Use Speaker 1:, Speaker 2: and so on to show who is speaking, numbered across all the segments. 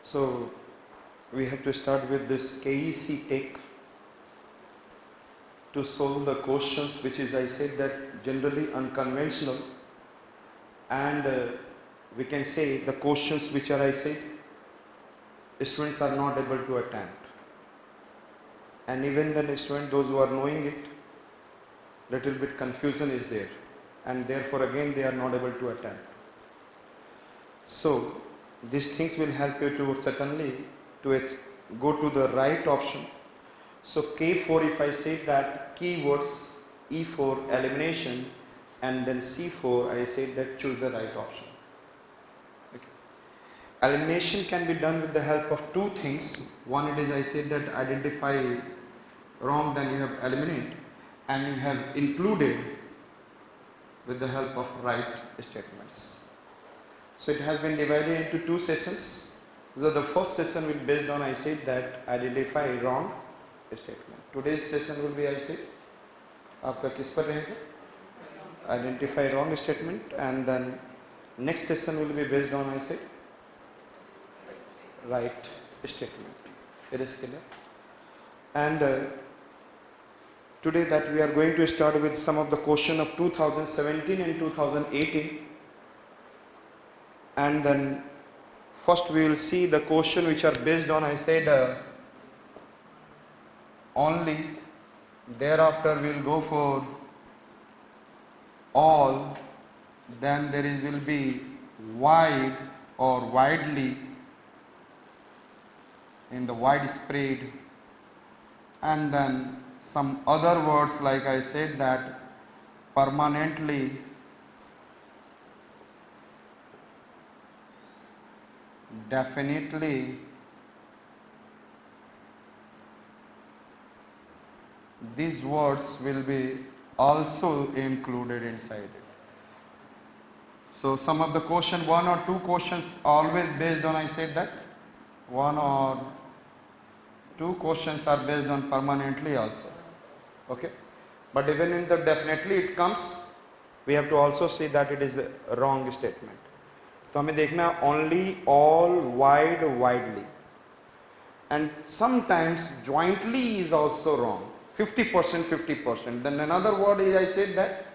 Speaker 1: So we have to start with this KEC take to solve the questions which is, I said, that generally unconventional, and we can say the questions which are, I say, students are not able to attempt, and even the student, those who are knowing it, little bit confusion is there, and therefore again they are not able to attempt. So these things will help you to certainly to go to the right option. So K4, if I say that keywords, E4 elimination, and then C4, I say that choose the right option. Okay. Elimination can be done with the help of two things. One, it is, I said, that identify wrong, then you have eliminate, and you have included with the help of right statements. So it has been divided into two sessions. So the first session will be based on, I said, that identify wrong statement. Today's session will be, I said, आपका किस पर रहेगा? Identify wrong statement, and then next session will be based on, I said, right statement. It is clear. And today that we are going to start with some of the question of 2017 and 2018. And then first we will see the question which are based on, I said, only. Thereafter we will go for all. Then there will be wide or widely, in the widespread, and then some other words like I said that permanently, definitely, these words will be also included inside it. So some of the question, one or two questions always based on, I said that one or two questions are based on permanently also. Okay, but even in the definitely it comes, we have to also see that it is a wrong statement. तो हमें देखना only, all, wide, widely, and sometimes jointly is also wrong. 50%, 50%. Then another word is, I said that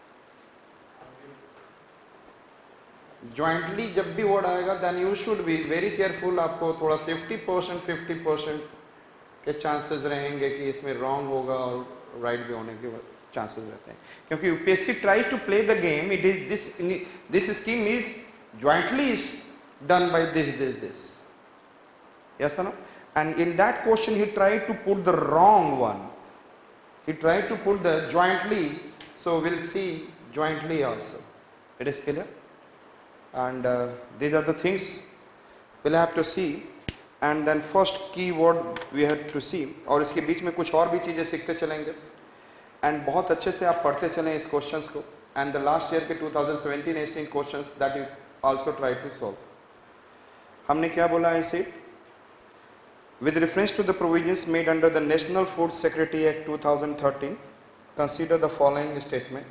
Speaker 1: jointly जब भी word आएगा, then you should be very careful. आपको थोड़ा 50%, 50% के chances रहेंगे कि इसमें wrong होगा और right भी होने के chances रहते हैं, क्योंकि UPSC tries to play the game. It is this scheme is jointly is done by this. Yes or no? And in that question he tried to put the wrong one. He tried to put the jointly, so we'll see jointly also. It is clear? And these are the things we'll have to see. And then first keyword we have to see. और इसके बीच में कुछ और भी चीजें सीखते चलेंगे. And बहुत अच्छे से आप पढ़ते चलें इस questions को. And the last year के 2017-18 questions that you also try to solve. हमने क्या बोला है इसे? With reference to the provisions made under the National Food Security Act 2013, consider the following statement.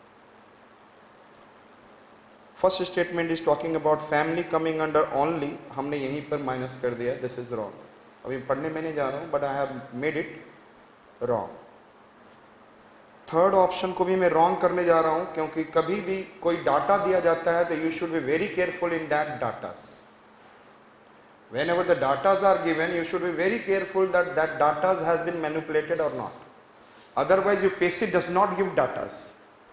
Speaker 1: First statement is talking about family coming under only. हमने यहीं पर minus कर दिया. This is wrong. अभी पढ़ने में नहीं जा रहा हूँ, but I have made it wrong. Third option को भी मैं wrong करने जा रहा हूँ, क्योंकि कभी भी कोई डाटा दिया जाता है तो you should be very careful in that datas. Whenever the datas are given, you should be very careful that that datas has been manipulated or not. Otherwise, UPSC does not give datas.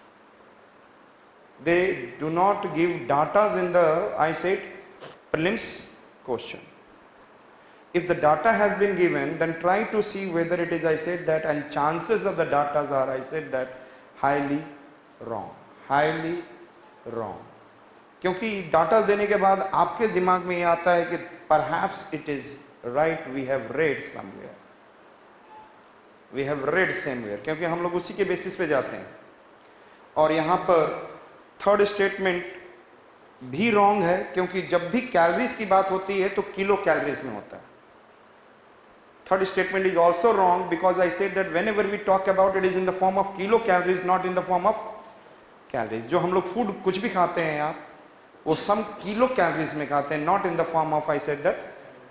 Speaker 1: They do not give datas in the, I said, prelims question. If the data has been given, then try to see whether it is, I said that, and chances of the datas are, I said that, highly wrong. Highly wrong. क्योंकि datas देने के बाद आपके दिमाग में ये आता है कि perhaps it is right, we have read somewhere. We have read somewhere, क्योंकि हम लोग उसी के बेसिस पे जाते हैं. और यहाँ पर थर्ड स्टेटमेंट भी रॉन्ग है, क्योंकि जब भी कैलोरीज की बात होती है तो किलो कैलोरीज में होता है. Third statement is also wrong because I said that whenever we talk about it is in the form of kilo calories, not in the form of calories. जो हम लोग फूड कुछ भी खाते हैं आप, वो सम किलो कैलोरीज में खाते हैं, not in the form of, I said that,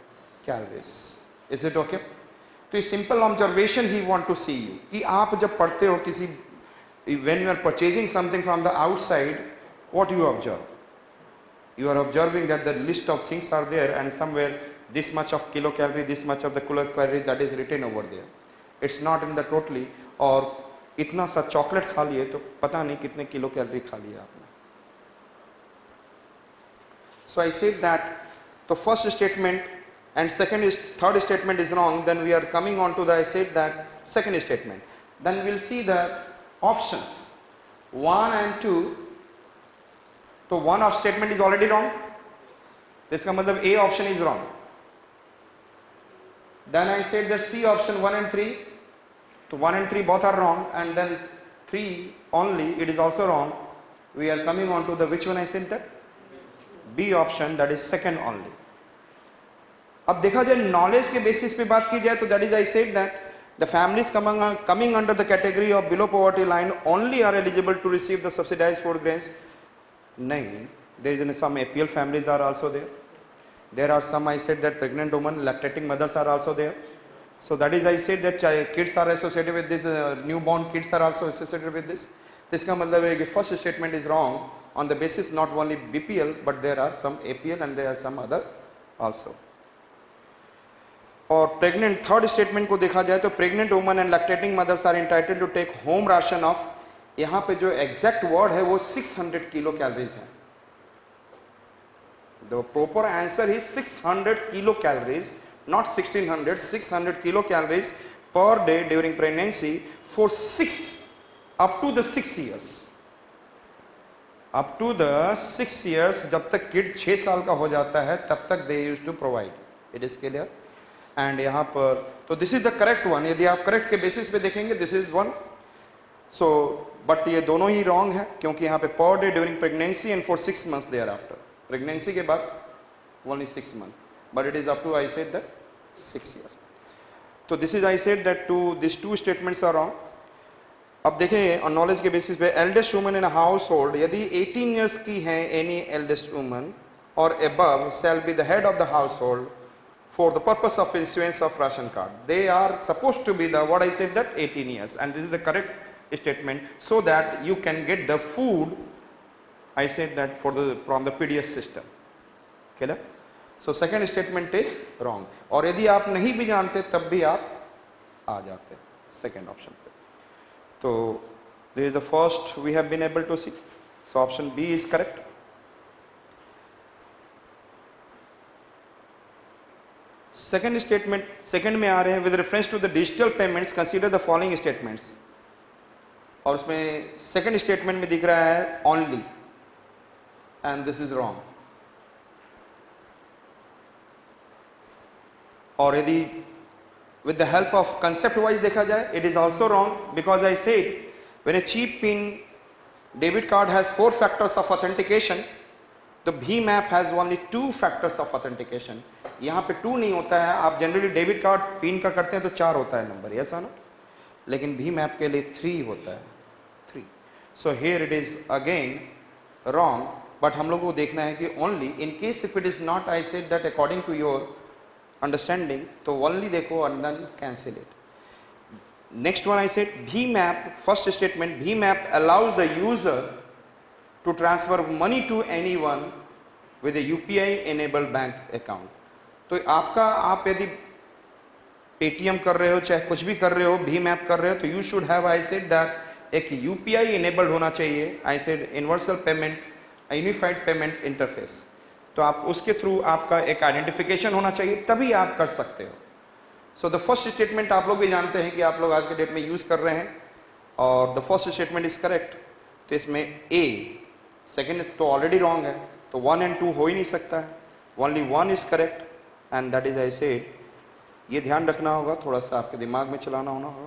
Speaker 1: calories. Is it okay? तो ये simple observation he want to see you कि आप जब पढ़ते हो किसी, when you are purchasing something from the outside, what you observe? You are observing that the list of things are there and somewhere this much of kilocalorie, this much of the kilocalorie that is written over there. It's not in the totally. और इतना सा chocolate खा लिए तो पता नहीं कितने kilo calorie खा लिया आपने. So I said that the first statement and third statement is wrong. Then we are coming on to the, I said that second statement. Then we'll see the options 1 and 2. So one of statement is already wrong. इसका मतलब A option is wrong. Then I said that C option 1 and 3. So 1 and 3 both are wrong, and then 3 only it is also wrong. We are coming on to the which one I said that? B option, that is second only. अब देखा जाए knowledge के basis पे बात की जाए तो that is I said that the families coming under the category of below poverty line only are eligible to receive the subsidized food grains. नहीं, there is some APL families are also there. There are some, I said that pregnant women, lactating mothers are also there. So that is I said that kids are associated with this, newborn kids are also associated with this. इसका मतलब है कि first statement is wrong on the basis not only BPL but there are some APL and there are some other also. और pregnant third statement को देखा जाए तो pregnant women and lactating mothers are entitled to take home ration of, यहाँ पे जो exact word है वो 600 किलो कैलोरीज है. The proper answer is 600 kilocalories, not 1600, 600 kilocalories per day during pregnancy for up to the 6 years. Up to the 6 years, जब तक kid 6 साल का हो जाता है तब तक they used to provide. It is clear? And यहाँ पर तो this is the correct one. यदि आप correct के basis पे देखेंगे this is one. So but ये दोनों ही wrong है क्योंकि यहाँ पे per day during pregnancy and for 6 months thereafter. Pregnancy के बाद only 6 months, but it is up to I said that 6 years. So this is I said that these two statements are wrong. अब देखें on knowledge के basis पे eldest woman in a household यदि 18 years की है any eldest woman or above shall be the head of the household for the purpose of issuance of ration card. They are supposed to be the what I said that 18 years, and this is the correct statement so that you can get the food. I said that from the PDS system. Okay? So second statement is wrong. और यदि आप नहीं भी जानते तब भी आप आ जाते second option पे. तो this is the first we have been able to see. So option B is correct. Second statement, second में आ रहे हैं with reference to the digital payments consider the following statements. और उसमें second statement में दिख रहा है only. And this is wrong. और यदि with the help of concept wise देखा जाए it is also wrong because I said when a cheap PIN debit card has 4 factors of authentication, the BHIM app has only 2 factors of authentication. यहाँ पे 2 नहीं होता है. आप generally debit card pin का करते हैं तो 4 होता है नंबर, ऐसा ना, लेकिन BHIM app के लिए 3 होता है, 3. So here it is again wrong. But हम लोग को देखना है कि only in case if it is not I said that according to your understanding तो ओनली देखो and then cancel it. Next one I said BHIM app, first statement BHIM app allows the user to transfer money to anyone with a UPI enabled bank account. तो आपका आप यदि Paytm कर रहे हो चाहे कुछ भी कर रहे हो BHIM app कर रहे हो तो you should have I said that एक UPI enabled होना चाहिए. I said universal payment unified payment interface. तो आप उसके थ्रू आपका एक आइडेंटिफिकेशन होना चाहिए तभी आप कर सकते हो. सो द फर्स्ट स्टेटमेंट आप लोग भी जानते हैं कि आप लोग आज के डेट में यूज कर रहे हैं और the first statement is correct. तो इसमें ए सेकेंड तो ऑलरेडी रॉन्ग है तो 1 and 2 हो ही नहीं सकता है. Only 1 is correct and that is I said. ये ध्यान रखना होगा, थोड़ा सा आपके दिमाग में चलाना होगा.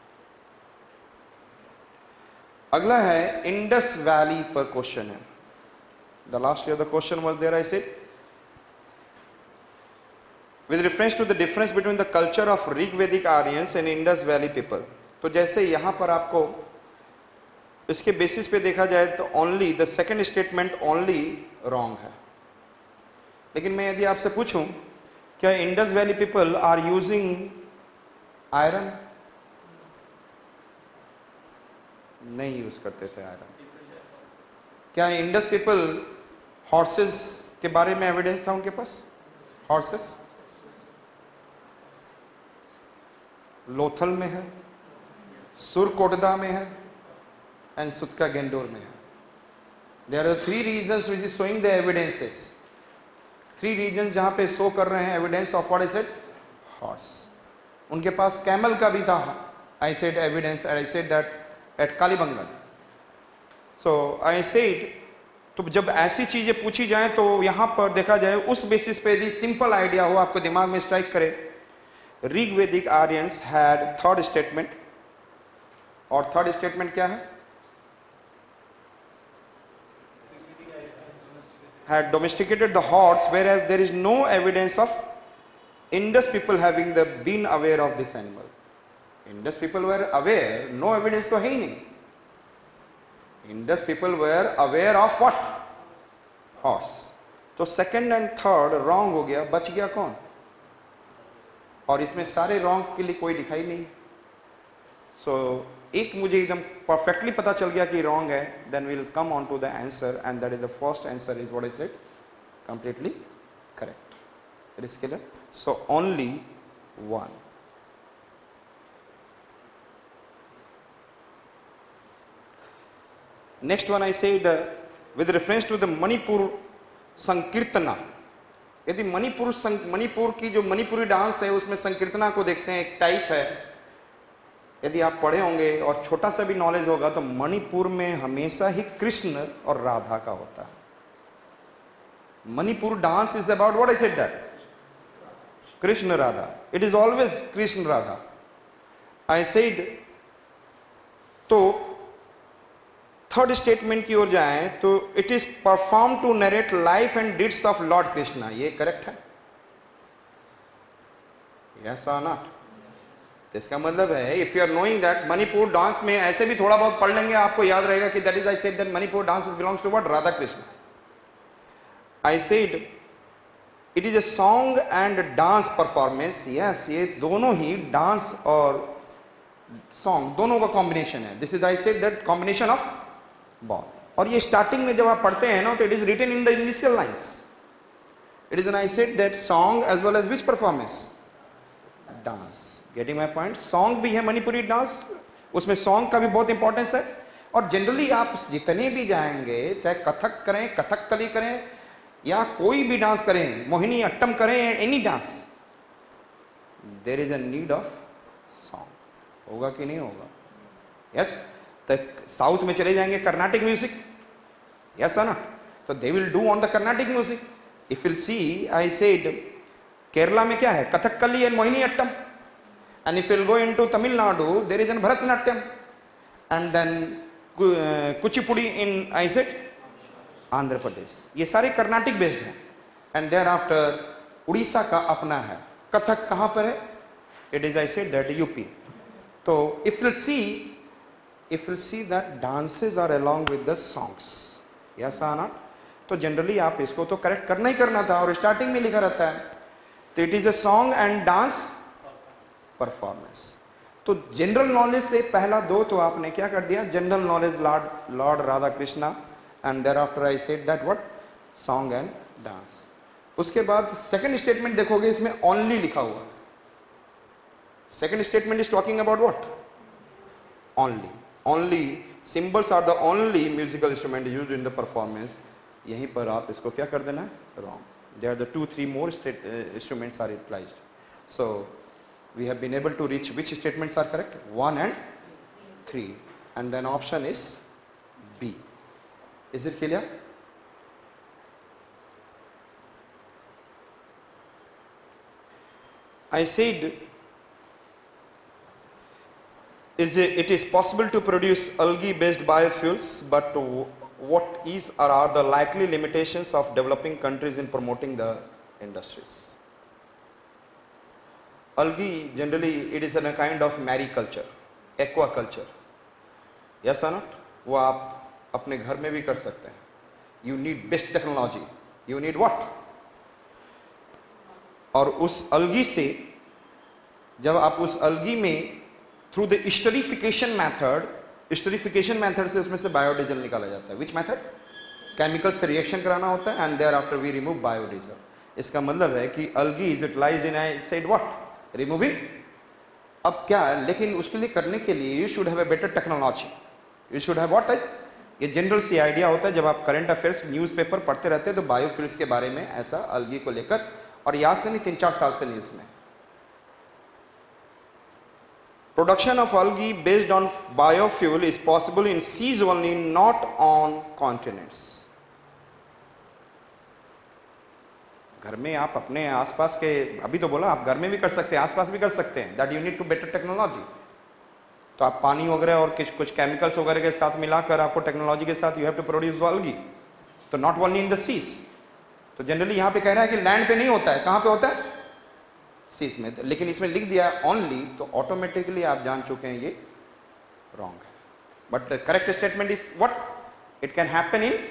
Speaker 1: अगला है इंडस वैली पर क्वेश्चन है. The last year the question was there, I said with reference to the difference between the culture of Rigvedic Aryans and Indus Valley people. तो जैसे यहाँ पर आपको इसके बेसिस पे देखा जाए तो only the second statement only wrong है. लेकिन मैं यदि आपसे पूछूं क्या Indus valley people are using iron? नहीं यूज करते थे आयरन। क्या इंडस पीपल हॉर्सेस के बारे में एविडेंस था उनके पास? हॉर्सेस लोथल में है, सुरकोटदा में है एंड सुतका गेंडोर में है। There are 3 reasons which is showing the evidences. 3 reason जहां पे शो कर रहे हैं evidence of what is it? Horse. उनके पास कैमल का भी था। I said evidence, I said that at Kalibangan. So I said, तो जब ऐसी चीजें पूछी जाए तो यहां पर देखा जाए उस बेसिस पे यदि सिंपल आइडिया हो, आपको दिमाग में स्ट्राइक करे, Rigvedic Aryans had third statement, और थर्ड स्टेटमेंट क्या है? had domesticated the horse, whereas there is no evidence of Indus people having been aware of this animal. Indus people were aware, no evidence तो है ही नहीं. Indus people were aware of what? Horse. तो second and third wrong हो गया, बच गया कौन? और इसमें सारे रॉन्ग के लिए कोई दिखाई नहीं. सो एक मुझे एकदम परफेक्टली पता चल गया कि रॉन्ग है. Then we will come on to the answer and that is the first answer is what I said, completely correct. It is clear. So only one. Next one I said with reference to the Manipur Sankirtana. यदि मणिपुर की जो Manipuri dance है उसमें संकीर्तना को देखते हैं, एक type है. यदि आप पढ़े होंगे और छोटा सा भी नॉलेज होगा तो मणिपुर में हमेशा ही कृष्ण और राधा का होता है. Manipur dance is about what I said that, Krishna Radha. It is always Krishna Radha. I said. तो थर्ड स्टेटमेंट की ओर जाएं तो it is perform to narrate life and deeds of lord Krishna. ये करेक्ट है? यस और नॉट? तो इसका मतलब है if you are knowing that Manipur dance में ऐसे भी थोड़ा बहुत पढ़ लेंगे आपको याद रहेगा कि that is I said that Manipur dance belongs to what, Radha Krishna. I said it is a song and dance performance. Yes, ये दोनों ही डांस और सॉन्ग दोनों का कॉम्बिनेशन है. This is I said that combination of both. और ये स्टार्टिंग में जब आप पढ़ते हैं ना तो it is written in the initial lines. It is an I said that song as well as which performance, dance. Getting my point. Song भी है मणिपुरी डांस, उसमें सॉन्ग का भी बहुत इंपॉर्टेंस है. और जनरली आप जितने भी जाएंगे, चाहे कथक करें, कथकली करें या कोई भी डांस करें, मोहिनी अट्टम करें, any dance, there is a need of song. होगा कि नहीं होगा? यस. तो साउथ में चले जाएंगे कर्नाटिक म्यूजिक, यस है ना, तो they will do on the Carnatic music. If will see, I said Kerala में क्या है, Kathakali and Mohiniyattam. And if will go into Tamil Nadu there is an Bharatanatyam and then Kuchipudi in I said Andhra Pradesh. ये सारे कर्नाटिक बेस्ड हैं. एंड देयर आफ्टर उड़ीसा का अपना है. कथक कहां पर है? It is I said that UP. तो if will see that dances are along with the songs. yes or not? तो जनरली आप इसको तो करेक्ट करना ही करना था और स्टार्टिंग में लिखा रहता है. तो it is a song and dance performance. तो जनरल नॉलेज से पहला दो तो आपने क्या कर दिया, general knowledge lord Radha Krishna. And there after I said that what, song and dance. उसके बाद सेकंड स्टेटमेंट देखोगे, इसमें ओनली लिखा हुआ. Second statement is talking about what, only. Only symbols are the only musical instrument used in the performance. यहीं पर आप इसको क्या कर देना है, wrong. There are the 2-3 more instruments are utilized. So we have been able to reach which statements are correct, 1 and 3, and then option is B. Is it clear? I said it is possible to produce algae based biofuels, but what is or are the likely limitations of developing countries in promoting the industries? Algae generally it is a kind of mariculture, aquaculture. Yes or not? वो आप अपने घर में भी कर सकते हैं. You need best technology. You need what? और उस अलगी से जब आप उस अलगी में थ्रू द स्टरीफिकेशन मेथड से उसमें से बायोडीजल निकाला जाता है। Which method? केमिकल से रिएक्शन कराना होता है and there after we remove biodiesel. इसका मतलब है कि algae is utilized in I said what removing. अब क्या है, लेकिन उसके लिए करने के लिए you should have a better technology, you should have what is, ये जनरल सी आइडिया होता है जब आप करंट अफेयर्स न्यूज़पेपर पढ़ते रहते हैं तो बायोफ्यूल्स के बारे में ऐसा अलगी को लेकर, और याद से नहीं 3-4 साल से न्यूज़ में। Production of algae based on biofuel is possible in seas only, not on continents. घर में आप अपने आसपास के, अभी तो बोला आप घर में भी कर सकते हैं, आसपास भी कर सकते हैं, that you need to better technology. तो आप पानी वगैरह और कुछ केमिकल्स वगैरह के साथ मिलाकर आपको टेक्नोलॉजी के साथ you have to produce algae, तो not only in the seas. तो जनरली यहाँ पे कह रहा है कि लैंड पे नहीं होता है, कहाँ पे होता है? सीज में। लेकिन इसमें लिख दिया ओनली, तो ऑटोमेटिकली आप जान चुके हैं ये रॉन्ग है। But correct statement is what? It can happen in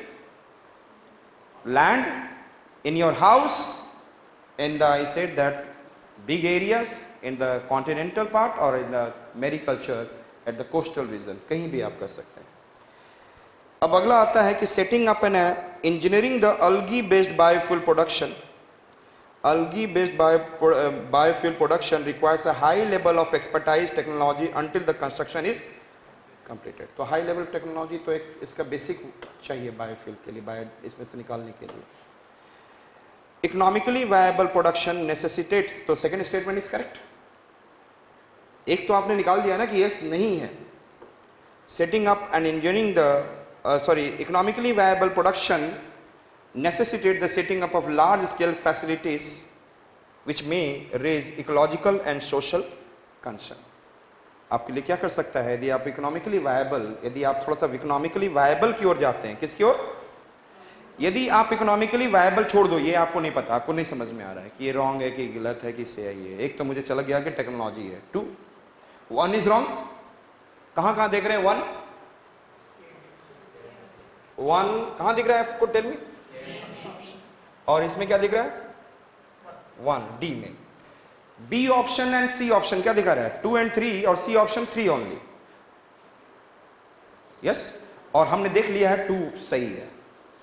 Speaker 1: land, in your house, in the, I said that, big areas, in the continental part or in the mariculture at the coastal region, कहीं भी आप कर सकते हैं। अब अगला आता है कि setting up an engineering the algae based biofuel production. Algae based biofuel production requires a high level of expertise technology until the construction is completed. तो high level technology तो एक इसका basic चाहिए बायोफ्यूल के लिए, बायो इसमें से निकालने के लिए। इकोनॉमिकली वायबल प्रोडक्शन नेसेसिटेट्स, तो सेकंड स्टेटमेंट इज करेक्ट। एक तो आपने निकाल दिया ना कि यस नहीं है। Setting up and engineering the economically viable production necessitate the setting up of large scale facilities which may raise ecological and social concern. आपके लिए क्या कर सकता है, यदि आप इकोनॉमिकली वायबल, यदि आप थोड़ा सा इकोनॉमिकली वायबल की ओर जाते हैं, किसकी ओर? यदि आप इकोनॉमिकली वायबल छोड़ दो, ये आपको नहीं पता, आपको नहीं समझ में आ रहा है कि ये रॉन्ग है कि गलत है कि सही है। एक तो मुझे चला गया कि टेक्नोलॉजी है, 2 1 इज रॉन्ग। कहां कहां देख रहे हैं 1 कहां दिख रहा है आपको? Tell me. और इसमें क्या दिख रहा है? 1 डी में। B option and C option क्या दिखा रहा है? 2 and 3, और सी ऑप्शन 3 ओनली। यस, और हमने देख लिया है 2 सही है,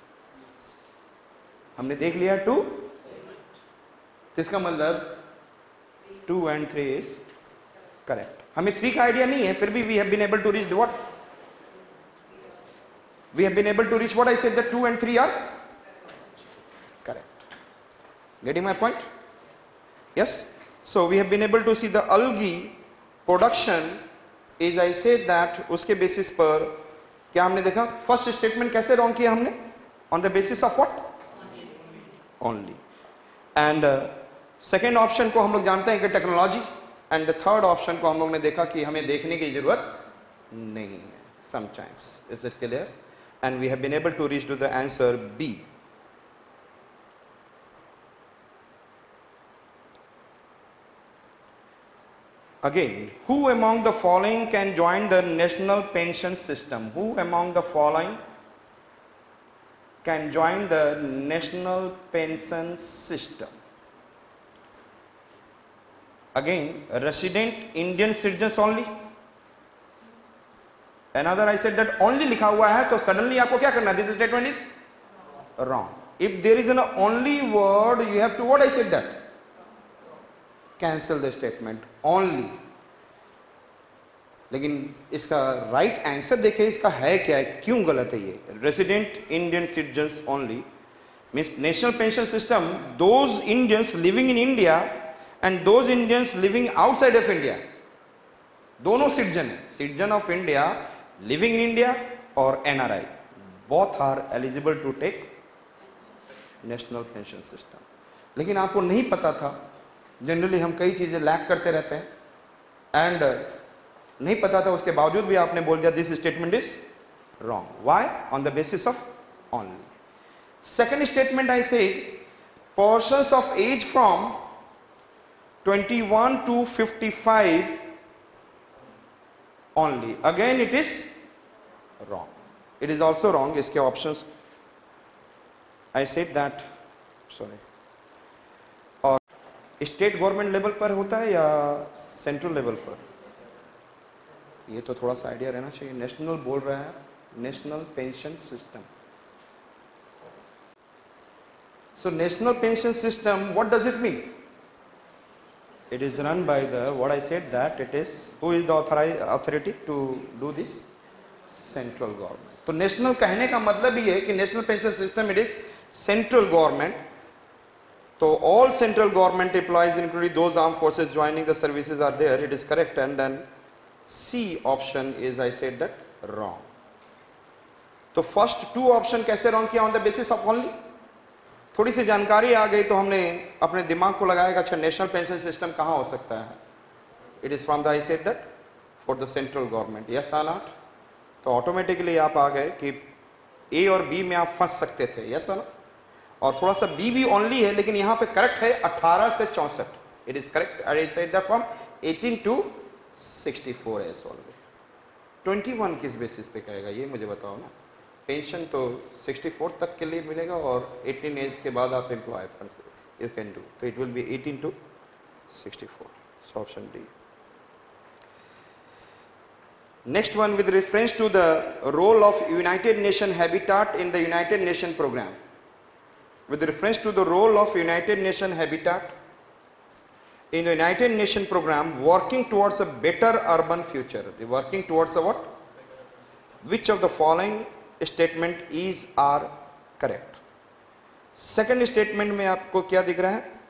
Speaker 1: हमने देख लिया 2, तो इसका मतलब 2 and 3 इज करेक्ट। हमें 3 का आइडिया नहीं है, फिर भी we have been able to reach what? We have been able to reach what I said, that 2 and 3 are correct. Getting my point? Yes, so we have been able to see the algae production is, I said that, उसके basis पर क्या हमने देखा? First statement कैसे wrong किया हमने? On the basis of what? Only. And second option को हम लोग जानते हैं कि technology, and the third option को हम लोग ने देखा कि हमें देखने की जरूरत नहीं है sometimes. Is it clear? And we have been able to reach to the answer B. Again, who among the following can join the national pension system? Who among the following can join the national pension system? Again, resident Indian citizens only. Another, I said that only लिखा हुआ है, तो suddenly आपको क्या करना है? This statement is wrong. If there is an only word, you have to what I said that? Cancel the statement only. लेकिन इसका राइट आंसर देखिए, इसका है क्या, क्यों गलत है ये? Resident Indian citizens only means national pension system those Indians living in India and those Indians living outside of India, दोनों सिटीजन है, citizen of India living in India और NRI, both are eligible to take national pension system. लेकिन आपको नहीं पता था, generally हम कई चीजें लैक करते रहते हैं, एंड नहीं पता था, उसके बावजूद भी आपने बोल दिया this statement is wrong. Why? On the basis of only. Second statement I said persons of age from 21 to 55 only. Again it is wrong. It is also wrong. इसके options I said that, sorry, और state government level पर होता है या central level पर? ये तो थोड़ा सा आइडिया रहना चाहिए। नेशनल बोल रहा है, national pension system. So national pension system, what does it mean? It is run by the, what I said, that it is, who is the authority to do this? Central government. तो national कहने का मतलब ही है कि national pension system it is central government. तो all central government employees including those arm forces joining the services are there, it is correct, and then C option is, I said that, wrong. तो first two option कैसे wrong किया? On the basis of only, थोड़ी सी जानकारी आ गई तो हमने अपने दिमाग को लगाया कि अच्छा नेशनल पेंशन सिस्टम कहाँ हो सकता है? It is from the, I said that, for the central government. Yes और नॉट? तो ऑटोमेटिकली आप आ गए कि ए और बी में आप फंस सकते थे। यस और, और थोड़ा सा बी भी ओनली है, लेकिन यहाँ पे करेक्ट है 18 से 64। It is correct, I said that from 18 to 64 age always. 21 किस बेसिस पे कहेगा ये मुझे बताओ ना। पेंशन तो 64 तक के लिए मिलेगा और 18 एज के बाद आप एम्प्लॉय यू कैन डू, तो it will be 18 to 64। So option D. Next one, with reference to the role of United Nation Habitat in the United Nation program. With reference to the role of United Nation Habitat in the United Nation program, working towards a better urban future. Working towards a what? Which of the following statement is are correct? Second statement में आपको क्या दिख रहा है?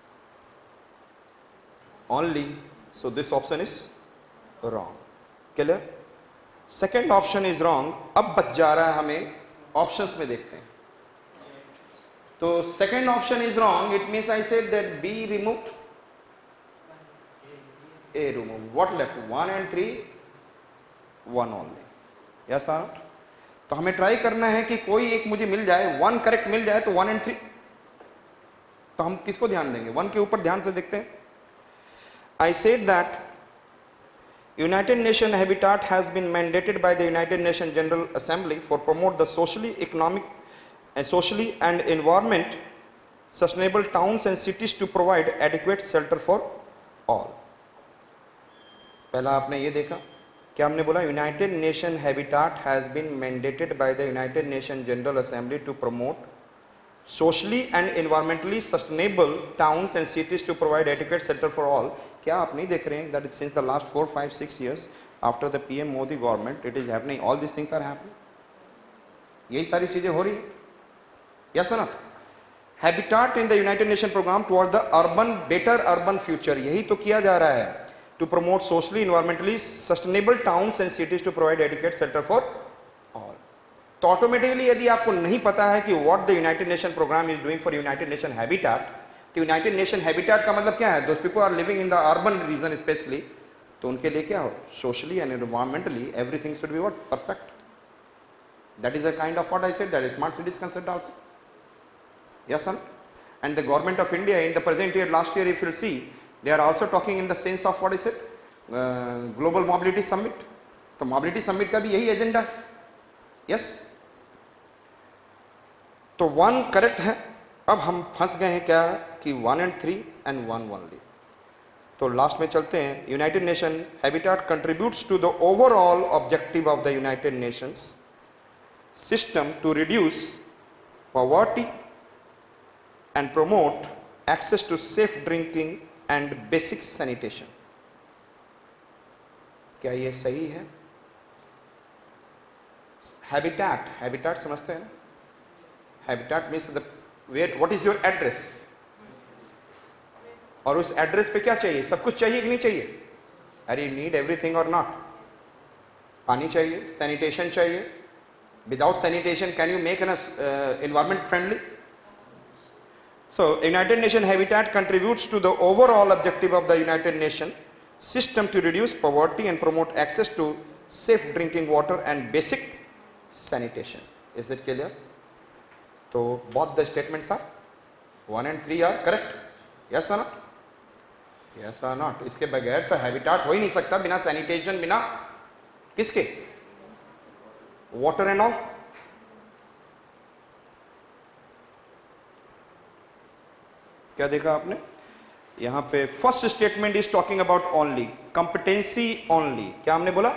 Speaker 1: Only. So this option is wrong. Clear? Second option is wrong. अब बच जा रहा है हमें ऑप्शंस में, देखते हैं। तो second option is wrong, it means I said that B removed, A remove, what left? 1 and 3, 1 only. Yes और? तो हमें ट्राई करना है कि कोई एक मुझे मिल जाए, 1 करेक्ट मिल जाए, तो 1 and 3। तो हम किसको ध्यान देंगे? 1 के ऊपर ध्यान से देखते हैं। I said that United Nation Habitat has been mandated by the United Nations General Assembly for promote the socially, economic, socially and environment sustainable towns and cities to provide adequate shelter for all. पहला आपने ये देखा, क्या हमने बोला? United Nation Habitat has been mandated by the United Nations General Assembly to promote socially and environmentally sustainable towns and cities to provide adequate shelter for all. क्या आप नहीं देख रहे हैं that since the last 4, 5, 6 years after the PM Modi government it is happening, all these things are happening. यही सारी चीजें हो रही है। Yes or not? Habitat in the United Nations program toward the urban, better urban future, यही तो किया जा रहा है। To promote socially, environmentally sustainable towns and cities to provide adequate shelter for all. तो ऑटोमेटिकली यदि आपको नहीं पता है कि what the United Nation programme is doing for United Nation Habitat, तो यूनाइटेड नेशन हैबिटेट का मतलब क्या है? Those people are living in the urban region specially, तो उनके लिए क्या हो? Socially and environmentally everything should be what? Perfect. That is a kind of what I said, that is smart cities concept also. Yes sir? And the government of India in the present year, last year if you see, they are also talking in the sense of what I said, global mobility summit. तो mobility summit का भी यही agenda है। Yes? तो 1 correct है। अब हम फंस गए हैं क्या कि 1 and 3 and 1 ओनली। तो लास्ट में चलते हैं। United Nation Habitat contributes to the overall objective of the United Nations system to reduce poverty and promote access to safe drinking and basic sanitation. क्या ये सही है? हैबिटेट समझते हैं ना? Habitat means the where, what is your address, और उस address पे क्या चाहिए? सब कुछ चाहिए कि नहीं चाहिए? अरे यू नीड एवरीथिंग और नॉट? पानी चाहिए, सैनिटेशन चाहिए। Without sanitation can you make an environment friendly? So United Nation Habitat contributes to the overall objective of the United Nation system to reduce poverty and promote access to safe drinking water and basic sanitation. Is it clear? So both the statements are 1 and 3 are correct. Yes or not? Yes or not? इसके बगैर तो habitat हो ही नहीं सकता, बिना sanitation, बिना किसके? Water and all. क्या देखा आपने? यहां पे first statement is talking about only competency only. क्या हमने बोला?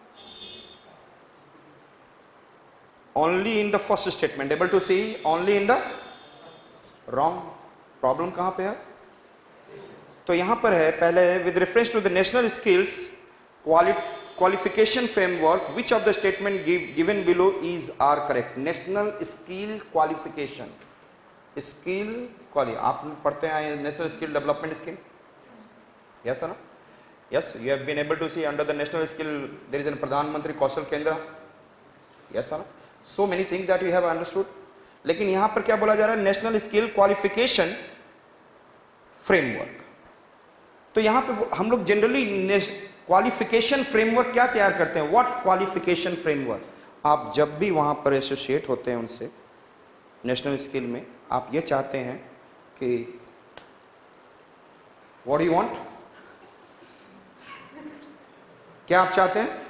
Speaker 1: Only in the first statement. Able to see only in the wrong. Problem कहां पे है? तो यहां पर है पहले with reference to the national skills qualification framework which of the statement given below is are correct. National skill qualification skill quali आप पढ़ते हैं national skill development scheme. Yes ना? Yes, you have been able to see under the national skill there is an Pradhanmantri Kaushal Kendra. Yes ना? So many things that you have understood. लेकिन यहां पर क्या बोला जा रहा है? National skill qualification framework. तो यहां पे हम लोग जनरली क्वालिफिकेशन फ्रेमवर्क क्या तैयार करते हैं? What qualification framework. आप जब भी वहां पर एसोसिएट होते हैं उनसे नेशनल स्किल में, आप ये चाहते हैं कि व्हाट यू वांट, क्या आप चाहते हैं?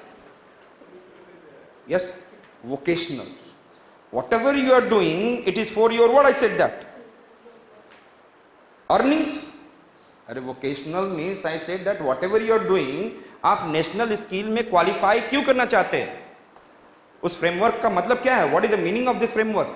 Speaker 1: Yes, vocational. whatever you are doing, it is for your, what I said that, earnings. अरे vocational means I said that whatever you are doing, आप नेशनल स्किल में क्वालिफाई क्यों करना चाहते हैं? उस फ्रेमवर्क का मतलब क्या है? What is the meaning of this framework?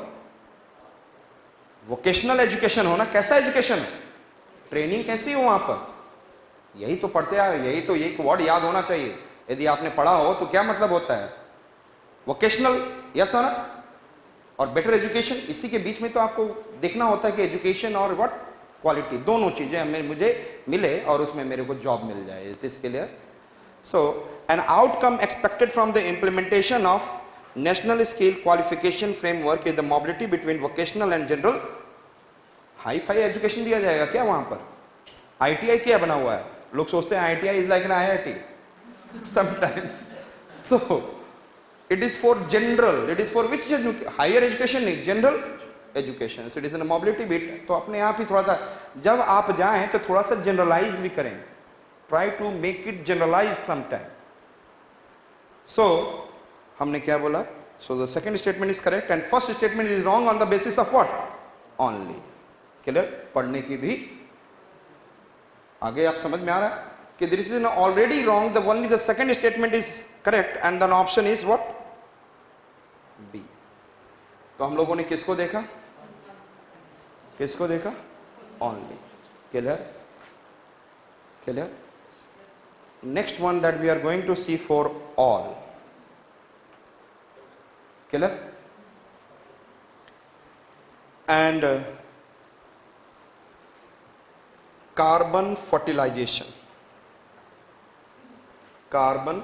Speaker 1: Vocational education हो ना. कैसा एजुकेशन है? ट्रेनिंग कैसी हो वहां पर? यही तो पढ़ते आए, यही तो एक वर्ड याद होना चाहिए. यदि आपने पढ़ा हो तो क्या मतलब होता है? वोकेशनल. यस ना? और बेटर एजुकेशन. इसी के बीच में तो आपको देखना होता है कि एजुकेशन और व्हाट क्वालिटी, दोनों चीजें मुझे मिले और उसमें मेरे को जॉब मिल जाए. It is clear. So an outcome expected from the implementation of national skill qualification framework is the mobility between vocational and general. Hi fi education दिया जाएगा क्या वहां पर? आईटीआई क्या बना हुआ है? लोग सोचते हैं ITI is like an IIT sometimes. So it is for general. It is for which? Higher education नहीं, general education. So it is an mobility bit. तो अपने आप ही थोड़ा सा जब आप जाएं तो थोड़ा सा जनरलाइज भी करें. Try to make it generalise sometime. So हमने क्या बोला? So the second statement is correct and first statement is wrong on the basis of what? Only. Clear? पढ़ने की भी आगे आप समझ में आ रहा है कि this is already wrong. The only the second statement is correct and the option is what? B. तो हम लोगों ने किसको देखा? किसको देखा? Only. Clear? Clear? Next one that we are going to see for all. Clear? And carbon fertilization. Carbon,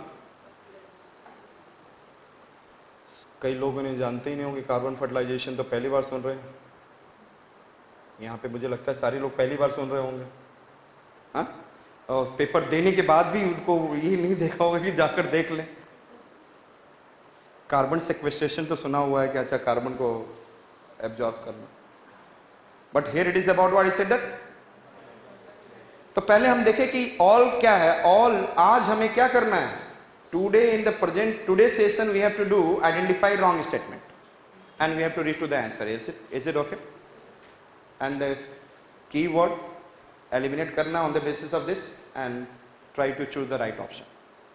Speaker 1: कई लोगों ने जानते ही नहीं होंगे कार्बन फर्टिलाइजेशन. तो पहली बार सुन रहे हैं यहाँ पे. मुझे लगता है सारे लोग पहली बार सुन रहे होंगे. हाँ, और पेपर देने के बाद भी उनको ये नहीं देखा होगा कि जाकर देख लें. कार्बन सेक्वेस्ट्रेशन तो सुना हुआ है कि अच्छा कार्बन को एब्जॉर्ब करना. But here it is about what I said that. तो पहले हम देखें कि ऑल क्या है. ऑल आज हमें क्या करना है? Today in the present today session we have to do identify wrong statement and we have to reach to the answer. Is it okay? And the key word eliminate करना on the basis of this and try to choose the right option.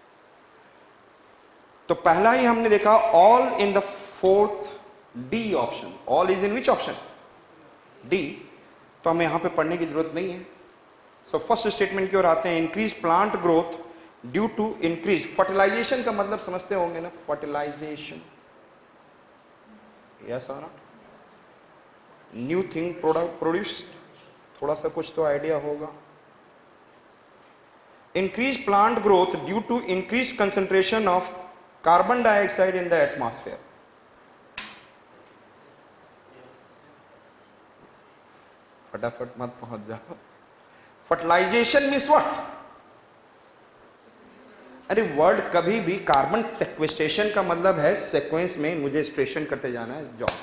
Speaker 1: तो पहला ही हमने देखा all in the fourth D option. All is in which option? D. तो हमें यहां पे पढ़ने की जरूरत नहीं है. सो फर्स्ट स्टेटमेंट की ओर आते हैं. Increase plant growth due to increase. Fertilisation का मतलब समझते होंगे ना? फर्टिलाइजेशन. यस और नॉट? New thing produced. थोड़ा सा कुछ तो आइडिया होगा. Increase plant growth due to increase concentration of carbon dioxide in the atmosphere. फटाफट मत पहुंच जाओ. Fertilisation means what? अरे वर्ड कभी भी कार्बन सेक्वेस्ट्रेशन का मतलब है सीक्वेंस में मुझे स्टेशन करते जाना है जॉब.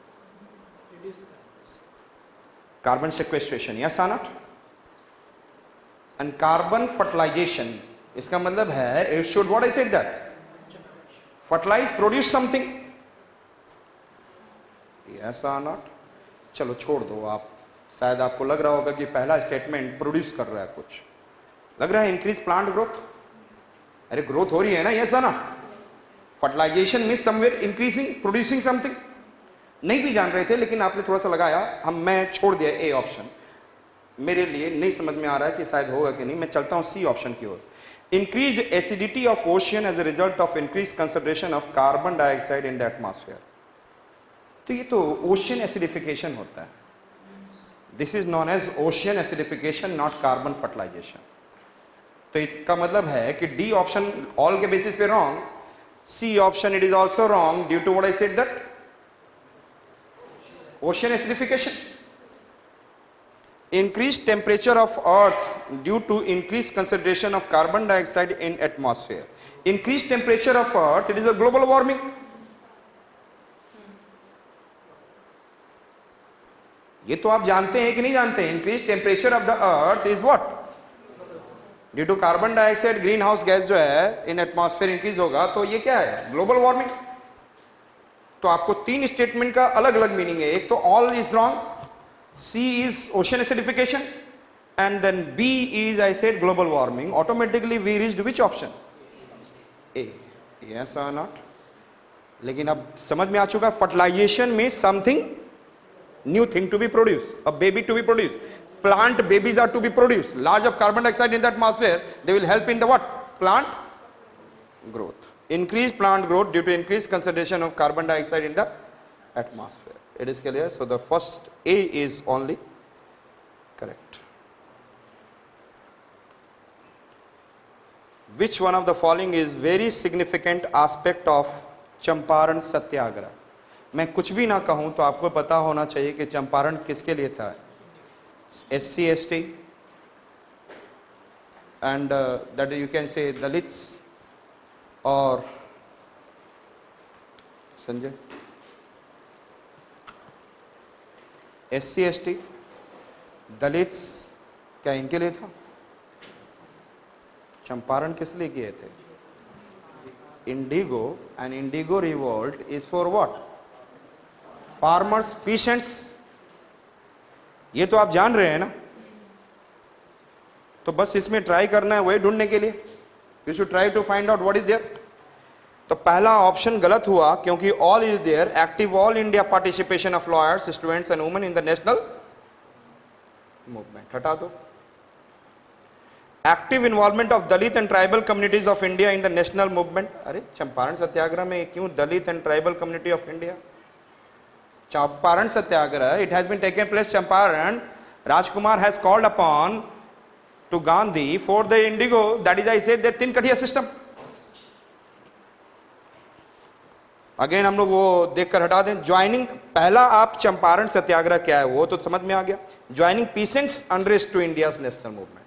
Speaker 1: Carbon sequestration. यस और नॉट? एंड कार्बन फर्टिलाइजेशन इसका मतलब है it should what I said that fertilize, produce something. Yes or not? चलो छोड़ दो आप. शायद आपको लग रहा होगा कि पहला स्टेटमेंट प्रोड्यूस कर रहा है, कुछ लग रहा है इंक्रीज प्लांट ग्रोथ। अरे ग्रोथ हो रही है ना, यस ना। Fertilisation means somewhere increasing producing something. नहीं भी जान रहे थे लेकिन आपने थोड़ा सा लगाया, मैं छोड़ दिया ए ऑप्शन, मेरे लिए नहीं समझ में आ रहा है कि शायद होगा कि नहीं। मैं चलता हूं सी ऑप्शन की ओर। Increase acidity of ocean as a result of increase concentration of carbon dioxide in the atmosphere. तो ये तो ओशियन एसिडिफिकेशन होता है, this is non as ocean acidification, not carbon fertilisation. तो इसका मतलब है कि डी ऑप्शन ऑल के बेसिस पे wrong, C option it is also wrong due to what I said that ocean acidification. Increased temperature of earth due to increased concentration of carbon dioxide in atmosphere. Increased temperature of earth, it is a global warming. ये तो आप जानते हैं कि नहीं जानते हैं? Increased temperature of the earth is what? Due to carbon dioxide, greenhouse gas जो है in atmosphere increase होगा, तो ये क्या है? Global warming. तो आपको तीन स्टेटमेंट का अलग अलग मीनिंग है। एक तो all is wrong, C is ocean acidification, and then B is I said global warming. Automatically we reached which option? A. Yes और नॉट? लेकिन अब समझ में आ चुका, फर्टिलाइजेशन में something new thing to be produce, a baby to be produce, plant babies are to be produce, large of carbon dioxide in the atmosphere, they will help in the what? Plant growth. Increased plant growth due to increased concentration of carbon dioxide in the atmosphere. It is clear? So the first A is only correct. Which one of the following is very significant aspect of Champaran Satyagraha? मैं कुछ भी ना कहूं तो आपको पता होना चाहिए कि चंपारण किसके लिए था। SC ST and that you can say Dalits और संजय, SC ST दलित्स क्या इनके लिए था? चंपारण किस लिए किए थे? Indigo, and indigo revolt is for what? Farmers, peasants. ये तो आप जान रहे हैं ना, तो बस इसमें ट्राई करना है वही ढूंढने के लिए। You should try to find out what is there. तो पहला ऑप्शन गलत हुआ क्योंकि all is there, active all India participation of lawyers, students and women in the national movement, हटा दो। Active involvement of Dalit and tribal communities of India in the national movement. अरे चंपारण सत्याग्रह में क्यों Dalit and tribal community of India? Champaran Satyagraha, it has been taken place Champaran, Rajkumar has called upon to Gandhi for the indigo, that is I said that तीन कठिया system. Again हम लोग वो देखकर हटा दें। ज्वाइनिंग, पहला आप चंपारण सत्याग्रह क्या है वो तो समझ में आ गया। Joining peasants unrest to India's national movement,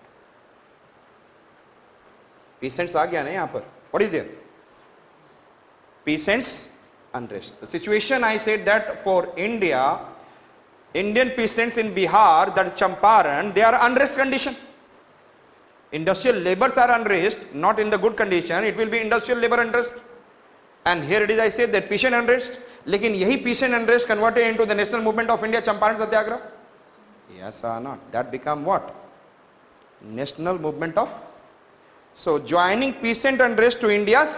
Speaker 1: peasants आ गया ना यहां पर। What is there? Peasants unrest. The situation I said that for India, Indian peasants in Bihar, that Champaran, they are unrest condition. Industrial labors are unrest, not in the good condition. It will be industrial labor unrest. And here it is, I said that peasant unrest. लेकिन यही peasant unrest converted into the national movement of India, Champaran Satyagraha. Yes or not? That become what? National movement of. So joining peasant unrest to India's.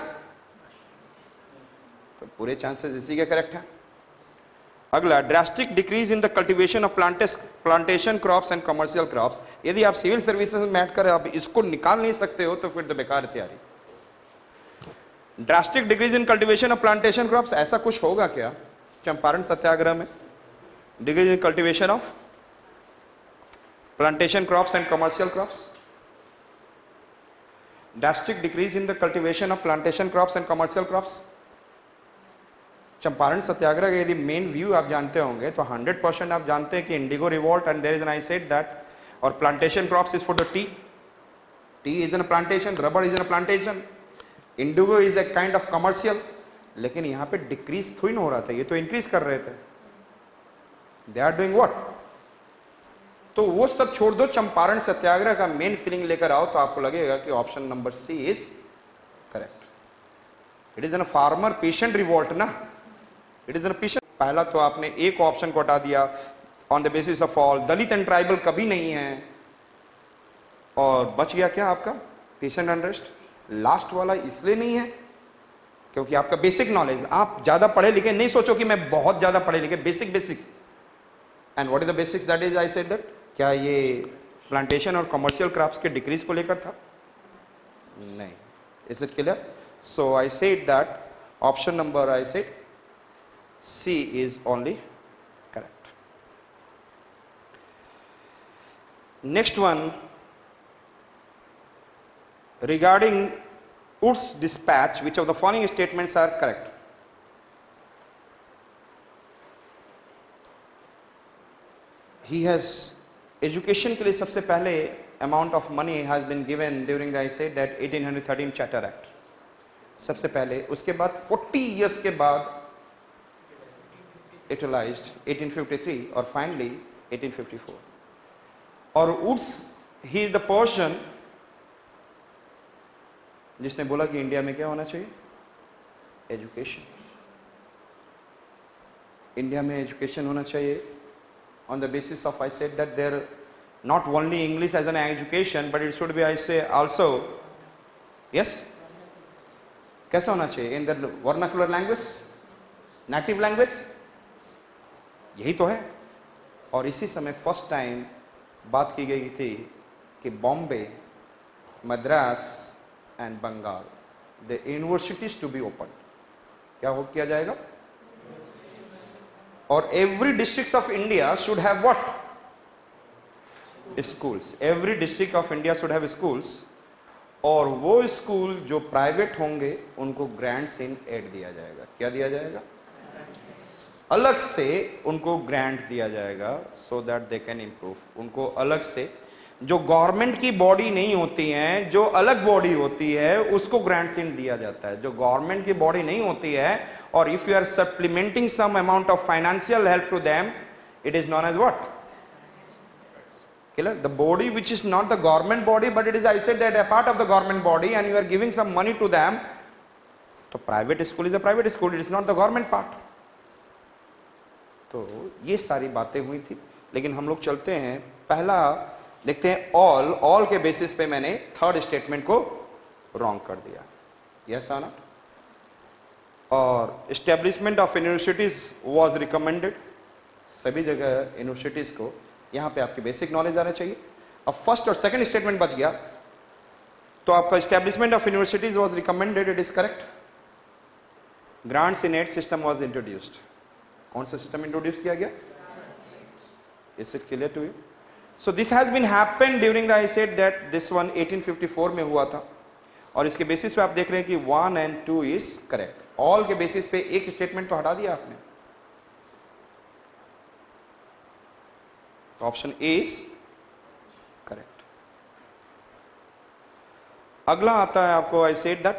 Speaker 1: तो पूरे chances इसी के correct हैं। अगला, drastic decrease in the cultivation of plantation crops and commercial crops. यदि आप civil services में add करें, आप इसको निकाल नहीं सकते हो तो फिर तो बेकार तैयारी। Drastic decrease in cultivation of plantation crops, ऐसा कुछ होगा क्या चंपारण सत्याग्रह में? Decrease in cultivation of plantation crops and commercial crops, drastic decrease in the cultivation of plantation crops and commercial crops. Champaran Satyagraha का यदि मेन व्यू आप जानते होंगे तो 100% आप जानते हैं कि indigo revolt, and there is an I said that, और plantation crops is for the tea, tea is an plantation, rubber is an plantation, indigo is a kind of commercial. लेकिन यहां पे डिक्रीज थोड़ी ना हो रहा था, ये तो इंक्रीज कर रहे थे। They are doing what? तो वो सब छोड़ दो, चंपारण सत्याग्रह का मेन फीलिंग लेकर आओ तो आपको लगेगा कि option number C is correct. It is an farmer patient revolt ना, इट इज एन पेशेंट। पहला तो आपने एक ऑप्शन को हटा दिया, on the basis of all, Dalit and tribal कभी नहीं है। और बच गया क्या आपका पीस एंड अनरेस्ट। लास्ट वाला इसलिए नहीं है क्योंकि आपका बेसिक नॉलेज, आप ज्यादा पढ़े लिखे नहीं, सोचो कि मैं बहुत ज्यादा पढ़े लिखे, basics. And what is the basics, that is I said that, क्या ये प्लांटेशन और कमर्शियल क्रॉप्स के डिक्रीज को लेकर था? नहीं। Is it clear? So I said that option number, I said C is only correct. Next one, regarding Wood's dispatch, which of the following statements are correct? He has education के लिए सबसे पहले amount of money has been given during the, I said that 1813 Charter Act, सबसे पहले। उसके बाद 40 years के बाद utilized 1853 और finally 1854। और Woods, he is the person जिसने बोला कि इंडिया में क्या होना चाहिए, एजुकेशन। इंडिया में एजुकेशन होना चाहिए on the basis of, I said that there not only English as an education but it should be, I say also, yes, कैसा होना चाहिए, in the vernacular language, native language, यही तो है। और इसी समय फर्स्ट टाइम बात की गई थी कि Bombay, Madras and Bengal, the universities to be opened, क्या हो किया जाएगा? और every districts of India should have what? Schools. Every district of India should have schools, और वो स्कूल जो प्राइवेट होंगे उनको ग्रांट्स इन एड दिया जाएगा। क्या दिया जाएगा? अलग से उनको ग्रांट दिया जाएगा, so that they can improve। उनको अलग से, जो गवर्नमेंट की बॉडी नहीं होती है, जो अलग बॉडी होती है, उसको ग्रांट्स इन दिया जाता है। जो गवर्नमेंट की बॉडी नहीं होती है, और if you are supplementing some amount of financial help to them, it is known as what? Clear? The body which is not the government body but it is, I said that, a part of the government body and you are giving some money to them. तो private school is a private school, it is not the government part. तो ये सारी बातें हुई थी, लेकिन हम लोग चलते हैं, पहला देखते हैं ऑल के बेसिस पे मैंने थर्ड स्टेटमेंट को रॉन्ग कर दिया, यस आना। और establishment of universities was recommended, सभी जगह यूनिवर्सिटीज को, यहां पे आपकी बेसिक नॉलेज आना चाहिए। अब फर्स्ट और सेकंड स्टेटमेंट बच गया, तो आपका establishment of universities was recommended, it is correct. Grants in aid system was introduced, कौन सा सिस्टम इंट्रोड्यूस किया गया? Is it clear to you? So this has been happened during the, I said that this one 1854 में हुआ था, और इसके basis पे आप देख रहे हैं कि 1 and 2 is correct। ऑल के बेसिस पे एक स्टेटमेंट तो हटा दिया आपने, तो ऑप्शन ए इज करेक्ट। अगला आता है आपको, I said that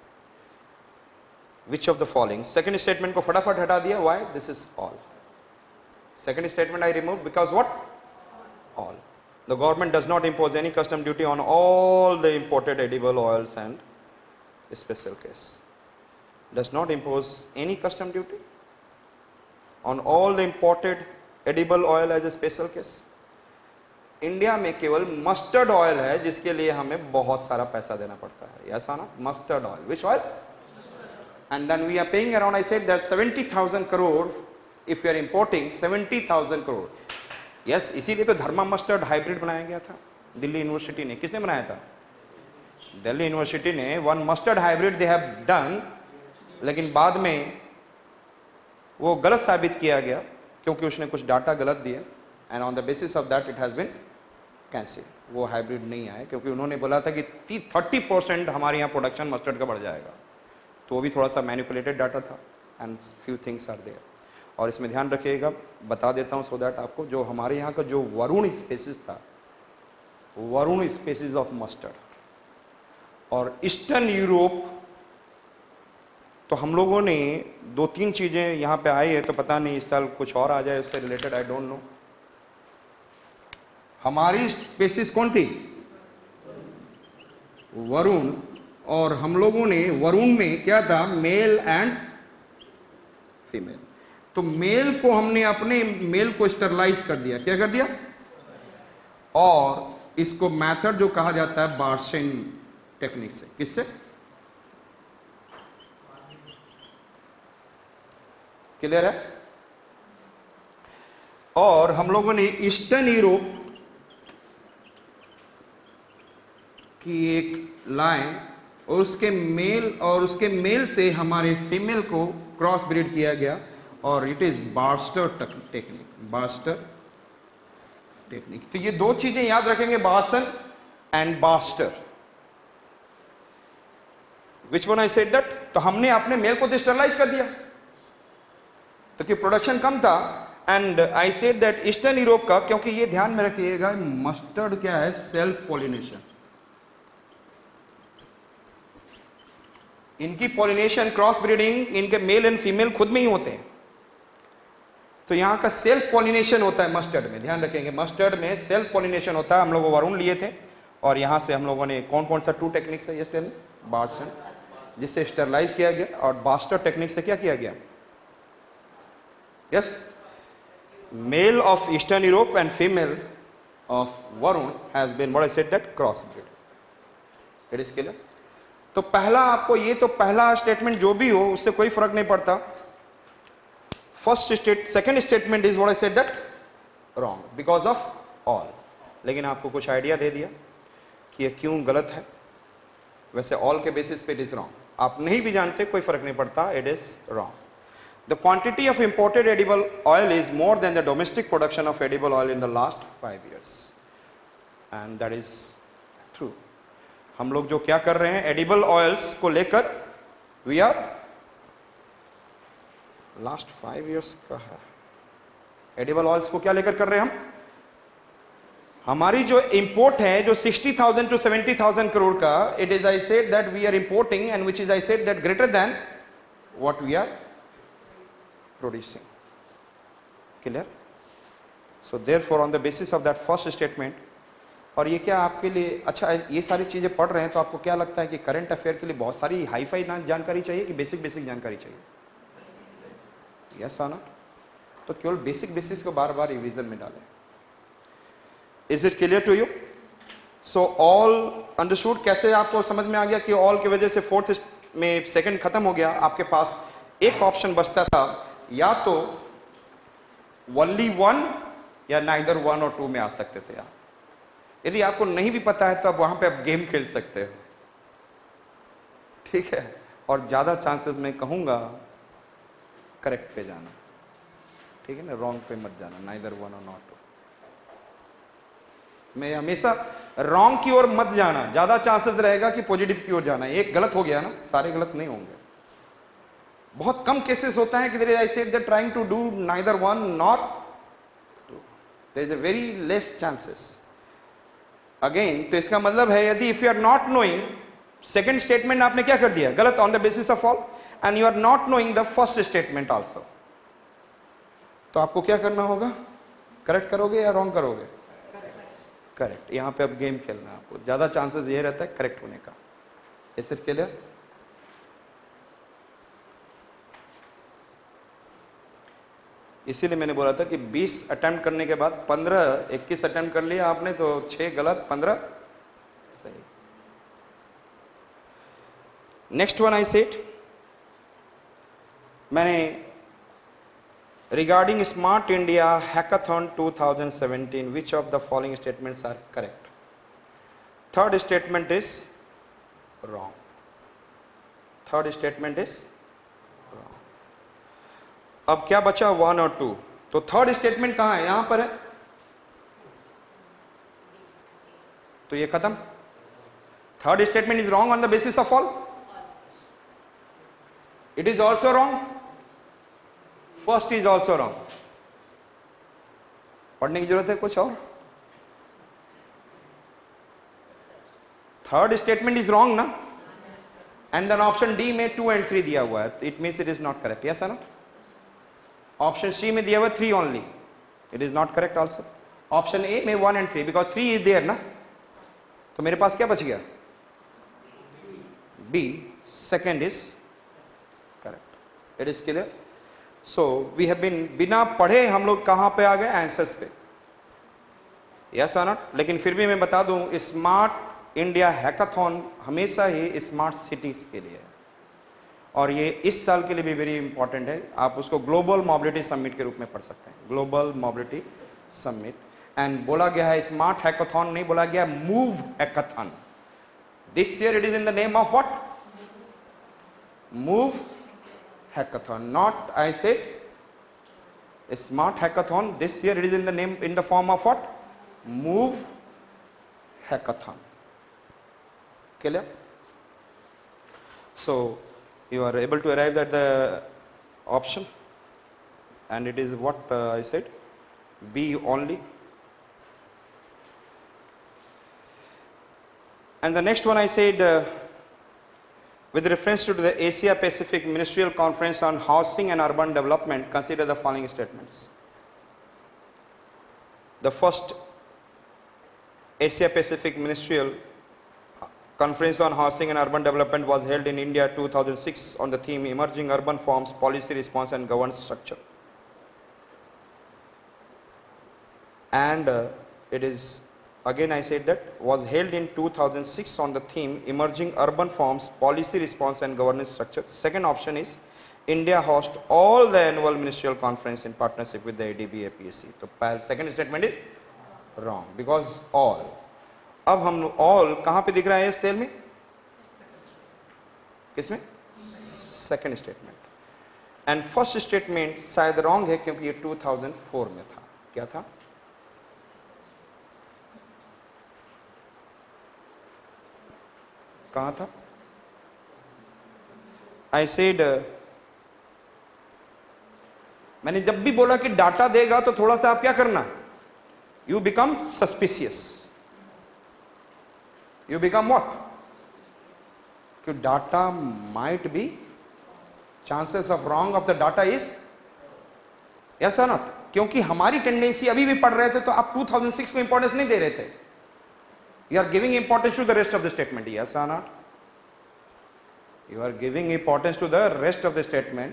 Speaker 1: which of the following, second statement को फटाफट हटा दिया, why? This is all. Second statement I remove because what? All. The government does not impose any custom duty on all the imported edible oils and special case. Does not impose any custom duty on all the imported edible oil as a special case. India में केवल mustard oil है जिसके लिए हमें बहुत सारा पैसा देना पड़ता है, यस आना? Mustard oil, which oil? And then we are paying around, I said that 70,000 crore if we are importing 70,000 crore. Yes, इसीलिए तो धर्मा मस्टर्ड हाइब्रिड बनाया गया था दिल्ली यूनिवर्सिटी ने। किसने बनाया था? दिल्ली यूनिवर्सिटी ने। One mustard hybrid they have done, लेकिन बाद में वो गलत साबित किया गया क्योंकि उसने कुछ डाटा गलत दिया, and on the basis of that it has been cancel. वो हाइब्रिड नहीं आया क्योंकि उन्होंने बोला था कि 30% हमारे यहाँ प्रोडक्शन मस्टर्ड का बढ़ जाएगा, तो वो भी थोड़ा सा मैनिपुलेटेड डाटा था, and few things are there. और इसमें ध्यान रखिएगा, बता देता हूँ सो दैट आपको, जो हमारे यहाँ का जो वरुण स्पेसिस था, वरुण स्पेसिस ऑफ मस्टर्ड, और ईस्टर्न यूरोप, तो हम लोगों ने 2-3 चीजें यहाँ पे आई है, तो पता नहीं इस साल कुछ और आ जाए उससे रिलेटेड, आई डोंट नो। हमारी स्पेसिस कौन थी? वरुण, और हम लोगों ने वरुण में क्या था? Male and female. तो मेल को हमने अपने मेल को स्टरलाइज कर दिया, क्या कर दिया, और इसको मेथड जो कहा जाता है बार्सन टेक्निक से, किससे, क्लियर है। और हम लोगों ने ईस्टर्न यूरोप की एक लाइन और उसके मेल से हमारे फीमेल को क्रॉस ब्रीड किया गया, और it is barstar technique, barstar technique. तो ये दो चीजें याद रखेंगे, barnase and barstar. Which one I said that, तो हमने अपने मेल को स्टरलाइज कर दिया, तो कि प्रोडक्शन कम था। And I said that Eastern Europe का, क्योंकि ये ध्यान में रखिएगा, मस्टर्ड क्या है, सेल्फ पॉलिनेशन। इनकी पॉलिनेशन, क्रॉस ब्रीडिंग इनके मेल एंड फीमेल खुद में ही होते हैं, तो यहां का सेल्फ पॉलिनेशन होता है मस्टर्ड में, ध्यान रखेंगे, मस्टर्ड में सेल्फ पॉलिनेशन होता है। हम लोग वरुण लिए थे, और यहां से हम लोगों ने कौन कौन सा 2 टेक्निक्स है ये स्टेल, बार्सन जिससे स्टरलाइज किया गया, और बास्टर टेक्निक से क्या किया गया, yes, male of Eastern Europe and female of Varun has been what I said that cross breed, it is clear. तो पहला आपको ये, तो पहला स्टेटमेंट जो भी हो उससे कोई फर्क नहीं पड़ता, second statement is what I said that wrong because of all. लेकिन आपको कुछ आइडिया दे दिया कि ये क्यों गलत है। वैसे ऑल के बेसिस पे इट इज रॉन्ग, आप नहीं भी जानते कोई फर्क नहीं पड़ता, it is wrong. The quantity of imported edible oil is more than the domestic production of edible oil in the last 5 years, and that is true. हम लोग जो क्या कर रहे हैं edible oils को लेकर, we are last 5 years का है, edible oils को क्या लेकर कर रहे हैं हम, हमारी जो इंपोर्ट है जो 60,000 to 70,000 करोड़ का, it is I said that we are importing and which is I said that greater than what we are producing, clear? So therefore on the basis of that first statement, और ये क्या आपके लिए, अच्छा ये सारी चीजें पढ़ रहे हैं तो आपको क्या लगता है कि करंट अफेयर के लिए बहुत सारी हाई फाई जानकारी चाहिए कि बेसिक जानकारी चाहिए, यस आना, तो केवल बेसिक को बार बार रिवीजन में डालें। Is it clear to you? So all understood, कैसे आपको समझ में आ गया कि ऑल की वजह से फोर्थ में सेकंड खत्म हो गया, आपके पास एक ऑप्शन बचता था, या तो ओनली 1 या नाइदर 1 और 2 में आ सकते थे आप। यदि आपको नहीं भी पता है तो अब वहां पे आप गेम खेल सकते हो, ठीक है, और ज्यादा चांसेस मैं कहूंगा करेक्ट पे जाना, ठीक है ना, रॉन्ग पे मत जाना, नाइदर 1 और नॉट 2। मैं हमेशा रॉन्ग की ओर मत जाना, ज्यादा चांसेस रहेगा कि पॉजिटिव की ओर जाना। एक गलत हो गया ना, सारे गलत नहीं होंगे। बहुत कम केसेस होता है कि there is I said that trying to do neither 1 not 2, there is a very less chances again. तो इसका मतलब है यदि if you are not knowing, second statement आपने क्या कर दिया गलत on the basis of all, and you are not knowing the first statement also, तो आपको क्या करना होगा, करेक्ट करोगे या रॉन्ग करोगे, करेक्ट। यहां पे अब गेम खेलना है आपको, ज्यादा चांसेस ये रहता है करेक्ट होने का। Is it clear? इसीलिए मैंने बोला था कि 20 अटेम्प्ट करने के बाद 21 अटेम्प्ट कर लिया आपने, तो 6 गलत 15 सही। नेक्स्ट वन आई सेड, मैंने regarding Smart India Hackathon 2017 which of the following statements are correct? Third statement is wrong, third statement is wrong. अब क्या बचा 1 और 2, तो थर्ड स्टेटमेंट कहां है, यहां पर है, तो ये खत्म। Third statement is wrong on the basis of all, it is also wrong, first is also wrong. पढ़ने की जरूरत है कुछ और? थर्ड स्टेटमेंट इज रॉन्ग ना, एंड देन ऑप्शन डी में 2 and 3 दिया हुआ है, it means it is not correct, yes और नॉट? ऑप्शन सी में दिया हुआ 3 only, it is not correct also. Option A में 1 and 3 बिकॉज 3 इज देयर ना, तो मेरे पास क्या बच गया, B, second is correct. It is clear? So we have been, बिना पढ़े हम लोग कहां पे आ गए? आंसर्स पे। यस और नॉट? लेकिन फिर भी मैं बता दूं, स्मार्ट इंडिया हैकाथॉन हमेशा ही स्मार्ट सिटीज के लिए है, और ये इस साल के लिए भी वेरी इंपॉर्टेंट है। आप उसको ग्लोबल मोबिलिटी समिट के रूप में पढ़ सकते हैं, ग्लोबल मोबिलिटी समिट। एंड बोला गया है स्मार्ट हैकाथॉन, नहीं बोला गया Move Hackathon. This year it is in the name of what? Move Hackathon, not I said Smart Hackathon. This year it is in the name, in the form of what? Move Hackathon. Clear? So you are able to arrive at the option, and it is what I said, B only. And the next one I said, with reference to the Asia Pacific Ministerial Conference on Housing and Urban Development, consider the following statements. The first Asia Pacific Ministerial Conference on Housing and Urban Development was held in India 2006 on the theme Emerging Urban Forms, Policy Response and Governance Structure. And it is, again I said that, was held in 2006 on the theme Emerging Urban Forms, Policy Response and Governance Structure. Second option is India hosts all the annual ministerial conference in partnership with the ADB APSC. So second statement is wrong, because all. अब हम all कहां पे दिख रहा है इस टेल में? किसमें? Second statement. And first statement शायद रॉन्ग है, क्योंकि ये 2004 में था। क्या था? कहां था? आई सेड, मैंने जब भी बोला कि डाटा देगा तो थोड़ा सा आप क्या करना? You become suspicious. You become what? कि data might be, chances of wrong of the data is, yes or not? क्योंकि हमारी टेंडेंसी अभी भी पढ़ रहे थे तो आप 2006 को इंपॉर्टेंस नहीं दे रहे थे। You are giving importance to the rest of the statement, yes or not? You are giving importance to the rest of the statement.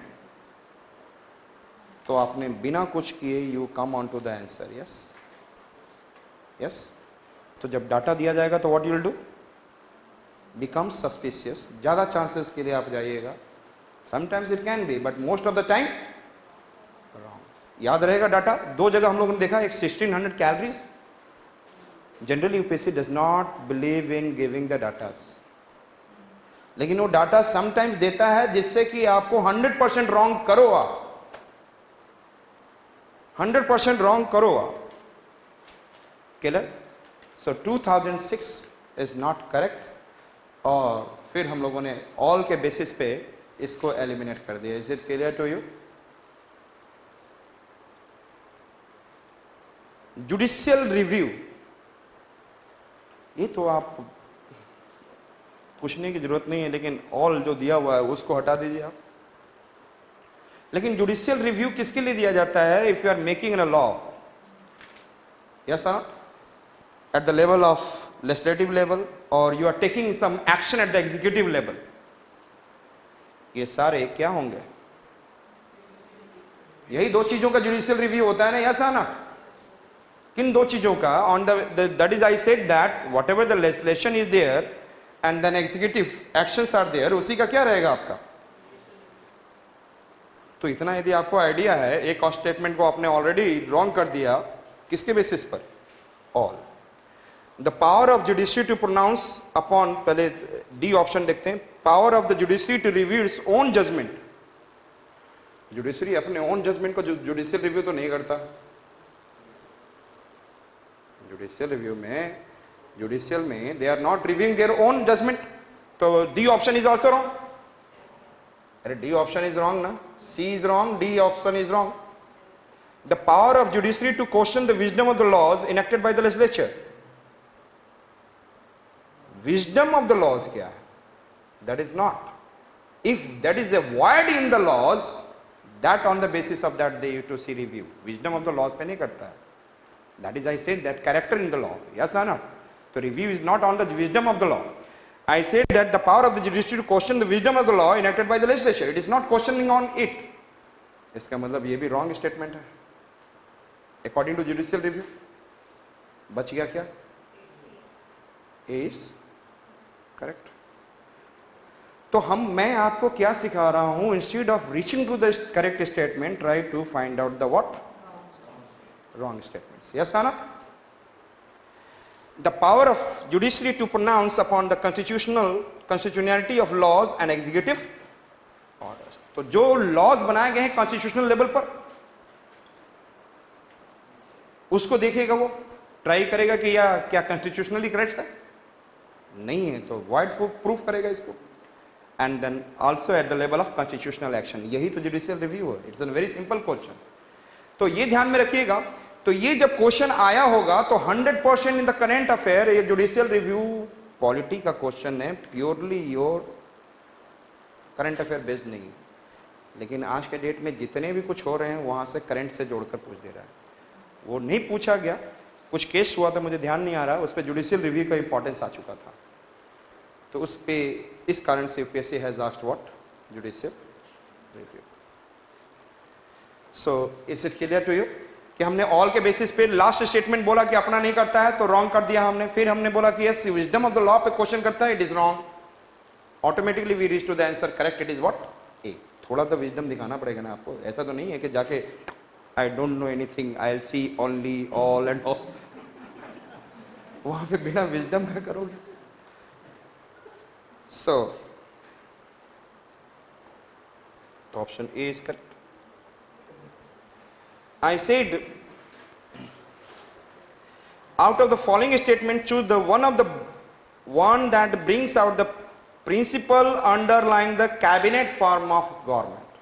Speaker 1: तो आपने बिना कुछ किए you come on to the answer, yes? Yes? तो जब data दिया जाएगा तो what you will do? Become suspicious. ज्यादा चांसेस के लिए आप जाइएगा। Sometimes it can be, but most of the time wrong. याद रहेगा डाटा दो जगह हम लोगों ने देखा, एक 1600 calories. Generally UPSC does not believe in giving the datas, लेकिन वो डाटा समटाइम्स देता है जिससे कि आपको 100% रॉन्ग करो आप, 100% रॉन्ग करो आप। Clear? So 2006 is not correct, और फिर हम लोगों ने all के बेसिस पे इसको एलिमिनेट कर दिया। Is it clear to you? Judicial review, ये तो आप पूछने की जरूरत नहीं है, लेकिन ऑल जो दिया हुआ है उसको हटा दीजिए आप। लेकिन जुडिशियल रिव्यू किसके लिए दिया जाता है? If you are making an a law, yes sir, at the level of legislative level, or you are taking some action at the executive level, ये सारे क्या होंगे? यही दो चीजों का जुडिशियल रिव्यू होता है ना, यस ना? किन दो चीजों का? on the that is I said that whatever the legislation is there and then executive actions are there, उसी का क्या रहेगा आपका? तो इतना यदि आपको आइडिया है, एक और स्टेटमेंट को आपने ऑलरेडी रॉन्ग कर दिया, किसके बेसिस पर? All. The power of judiciary to pronounce upon, पहले डी ऑप्शन देखते हैं, power of the judiciary to review its own judgment. Judiciary अपने ओन जजमेंट को जुडिशियल रिव्यू तो नहीं करता। जुडिशियल रिव्यू में, जुडिशियल में they are not reviewing their own judgment, तो D option is also wrong. अरे डी ऑप्शन इज रॉन्ग ना, C is wrong, D option is wrong. The power of judiciary to question the wisdom of the laws enacted by the legislature. Wisdom of the laws क्या है? That is not, if that is a void in the laws, that on the basis of that they to see review. Wisdom of the laws पे नहीं करता है। That is I said that character in the law, yes or not? So review is not on the wisdom of the law. I said that the power of the judiciary to question the wisdom of the law enacted by the legislature, it is not questioning on it. इसका मतलब ये भी wrong statement है according to judicial review. बच गया क्या? A is correct. तो मैं आपको क्या सिखा रहा हूं, instead of reaching to the correct statement try to find out the what wrong statements. Yes or not? The power of judiciary to pronounce upon द constitutionality of laws and executive orders। तो जो laws बनाए गए हैं constitutional level पर, उसको देखेगा, वो ट्राई करेगा कि या क्या कॉन्स्टिट्यूशनली करेक्ट है, नहीं है तो वॉइड प्रूफ करेगा इसको। And then also at the level of constitutional action. यही तो जुडिशियल रिव्यू है। It's a very simple question. तो ये ध्यान में रखिएगा। तो ये जब क्वेश्चन आया होगा तो 100% इन द करेंट अफेयर, ये जुडिशियल रिव्यू पॉलिटी का क्वेश्चन है, purely your current affair based नहीं। लेकिन आज के डेट में जितने भी कुछ हो रहे हैं वहां से करंट से जोड़कर पूछ दे रहा है। वो नहीं पूछा गया, कुछ केस हुआ था, मुझे ध्यान नहीं आ रहा, उस पर जुडिशियल रिव्यू का इंपॉर्टेंस आ चुका था। तो उस पे इस कारण से UPSC has asked what judicial review. So is it clear to you कि हमने ऑल के बेसिस पे लास्ट स्टेटमेंट बोला कि अपना नहीं करता है तो रॉन्ग कर दिया हमने। फिर हमने बोला कि yes wisdom of the law पे क्वेश्चन करता है, it is wrong. Automatically we reach to the answer correct, it is what A. थोड़ा तो विजडम दिखाना पड़ेगा ना आपको। ऐसा तो नहीं है कि जाके I don't know anything, I will see only all and all, वहां पे बिना विजडम का करोगे। सो तो option A is correct. I said, out of the following statement, choose the one that brings out the principle underlying the cabinet form of government।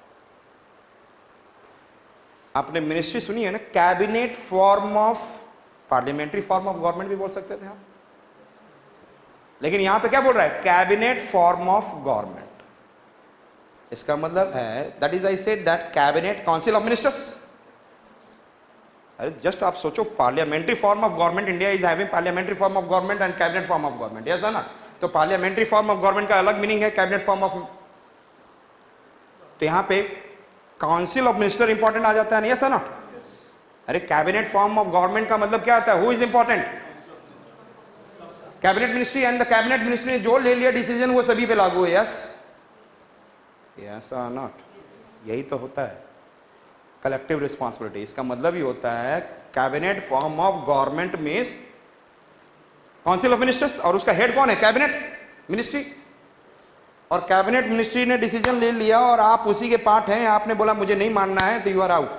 Speaker 1: आपने ministry सुनी है ना, cabinet form of, parliamentary form of government भी बोल सकते थे आप, लेकिन यहां पे क्या बोल रहा है? Cabinet form of government. इसका मतलब है that is I said that cabinet council of ministers. अरे जस्ट आप सोचो, parliamentary form of government, India is having parliamentary form of government and cabinet form of government, yes ना? तो parliamentary form of government का अलग meaning है, cabinet form of, तो यहां पे काउंसिल ऑफ मिनिस्टर इंपॉर्टेंट आ जाता है ना, यस ना? अरे कैबिनेट फॉर्म ऑफ गवर्नमेंट का मतलब क्या आता है? Who is important? Cabinet ministry, and the cabinet ministry ने जो ले लिया डिसीजन वो सभी पे लागू है, यस यस और नॉट? यही तो होता है कलेक्टिव रिस्पॉन्सिबिलिटी। इसका मतलब ही होता है cabinet form of government means council of ministers, और उसका हेड कौन है? Cabinet ministry. और कैबिनेट मिनिस्ट्री ने डिसीजन ले लिया और आप उसी के पार्ट हैं, आपने बोला मुझे नहीं मानना है, तो यू आर आउट,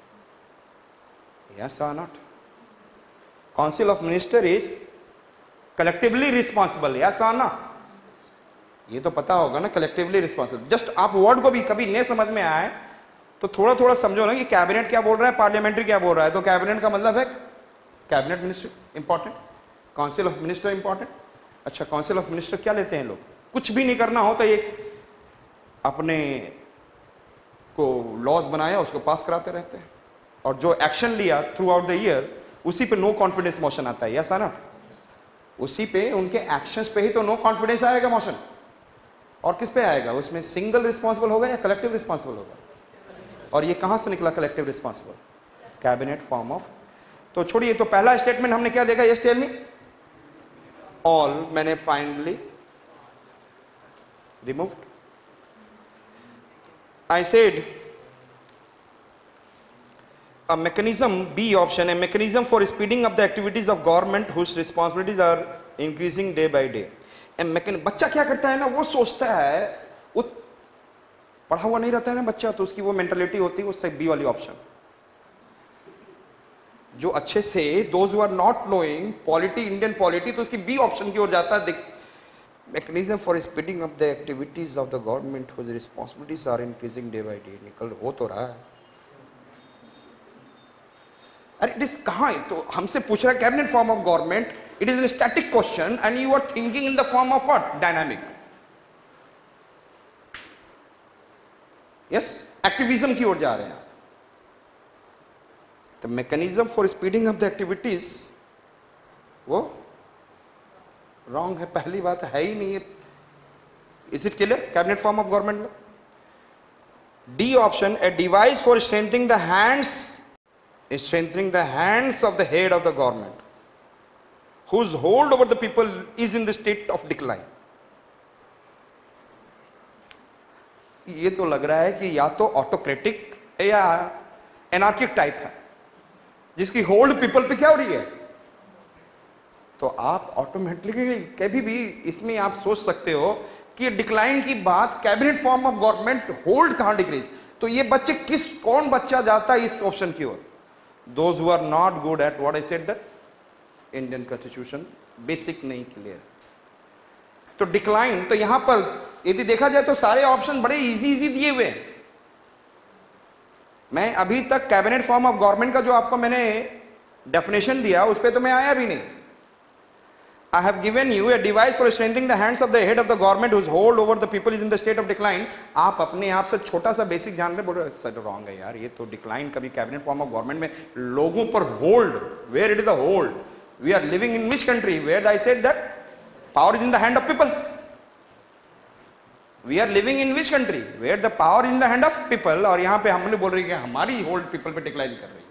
Speaker 1: यस और not? Council of minister is collectively responsible, yes और नॉट? ये तो पता होगा ना, कलेक्टिवली रिस्पॉन्सिबल। जस्ट आप वर्ड को भी कभी नहीं समझ में आए तो थोड़ा थोड़ा समझो ना कि कैबिनेट क्या बोल रहा है, पार्लियामेंट्री क्या बोल रहा है। तो कैबिनेट का मतलब है cabinet ministry important, council of minister important. अच्छा, काउंसिल ऑफ मिनिस्टर क्या लेते हैं लोग? कुछ भी नहीं करना हो तो एक अपने को लॉज बनाया उसको पास कराते रहते हैं, और जो एक्शन लिया थ्रू आउट द ईयर उसी पे नो कॉन्फिडेंस मोशन आता है, यस ना? उसी पे उनके एक्शंस पे ही तो नो कॉन्फिडेंस आएगा मोशन। और किस पे आएगा? उसमें सिंगल रिस्पॉन्सिबल होगा या कलेक्टिव रिस्पॉन्सिबल होगा? और ये कहां से निकला collective responsible? Cabinet form of. तो छोड़िए, तो पहला स्टेटमेंट हमने क्या देखा? यस टेल मी ऑल, मैंने finally removed. I said a mechanism, B option, a mechanism for speeding up the activities of government whose responsibilities are increasing day by day। बच्चा क्या करता है ना, वो सोचता है, वो पढ़ा हुआ नहीं रहता है ना बच्चा, तो उसकी वो मेंटालिटी होती है, उससे बी वाली ऑप्शन। जो अच्छे से those who are not knowing polity, Indian polity, तो उसकी बी ऑप्शन की ओर जाता है। Mechanism for speeding up the activities of the government whose responsibilities are increasing day by day. निकल हो तो रहा है। अरे इट इज कहां है? तो हमसे पूछ रहा है cabinet form of government, it is an static question and you are thinking in the form of what? Dynamic. Yes, activism की ओर जा रहे हैं। The mechanism for speeding up the activities वो रॉन्ग है, पहली बात है ही नहीं है। Is it clear? Cabinet form of government में D option, a device for strengthening the hands of the head of the government, whose hold over the people is in the state of decline. ये तो लग रहा है कि या तो autocratic है या एनार्किक टाइप है, जिसकी होल्ड पीपल पे क्या हो रही है. तो आप ऑटोमेटिकली कभी भी इसमें आप सोच सकते हो कि डिक्लाइन की बात, cabinet form of government hold कहां डिक्रीज. तो ये बच्चे कौन बच्चा जाता है इस ऑप्शन की ओर? Those who are not good at what I said that Indian constitution basic नहीं क्लियर. तो डिक्लाइन, तो यहां पर यदि देखा जाए तो सारे ऑप्शन बड़े इजी दिए हुए हैं. मैं अभी तक कैबिनेट फॉर्म ऑफ गवर्नमेंट का जो आपको मैंने डेफिनेशन दिया उस पर तो मैं आया भी नहीं. I have given you a device for strengthening the hands of the head of the government whose hold over the people is in the state of decline. आप अपने आप से छोटा सा बेसिक जान रहे, बोल रहे सर रॉन्ग है यार, ये तो डिक्लाइन कभी कैबिनेट फॉर्म ऑफ गवर्नमेंट में लोगों पर hold, where it is the hold, we are living in which country where I said that power is in the hand of people. We are living in which country where the power is in the hand of people, और यहां पे हमने बोल रही है कि हमारी hold people पे डिक्लाइन कर रही है.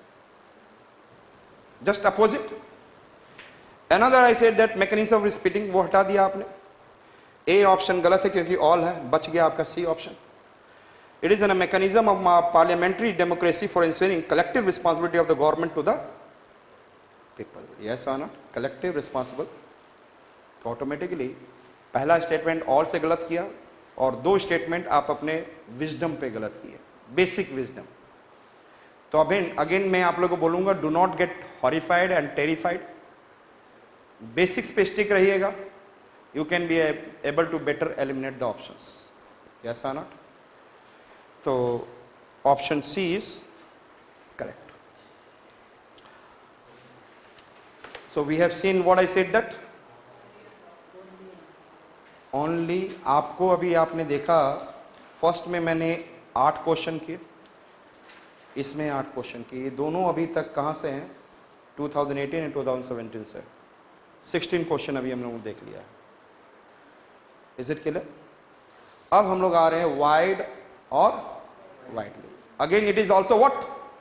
Speaker 1: Just opposite. Another I said that mechanism of splitting, वो हटा दिया आपने. A ऑप्शन गलत है क्योंकि ऑल है, बच गया आपका C option. It is a mechanism of parliamentary democracy for ensuring collective responsibility of the government to the people. Yes or not? Collective responsible. तो ऑटोमेटिकली पहला स्टेटमेंट ऑल से गलत किया और दो स्टेटमेंट आप अपने विजडम पे गलत किए, बेसिक विजडम. तो अगेन मैं आप लोगों को बोलूंगा, do not get horrified and terrified. Basics पे स्टिक रहिएगा. You can be able to better eliminate the options. Yes और नॉट? तो option C is correct. So we have seen what I said that only. आपको अभी आपने देखा first में मैंने 8 क्वेश्चन किए, इसमें 8 क्वेश्चन किए. ये दोनों अभी तक कहां से हैं? 2018 एंड 2017 से. 16 क्वेश्चन अभी हम लोगों ने देख लिया. Is it clear? अब हम लोग आ रहे हैं वाइड और widely. Again it is also what,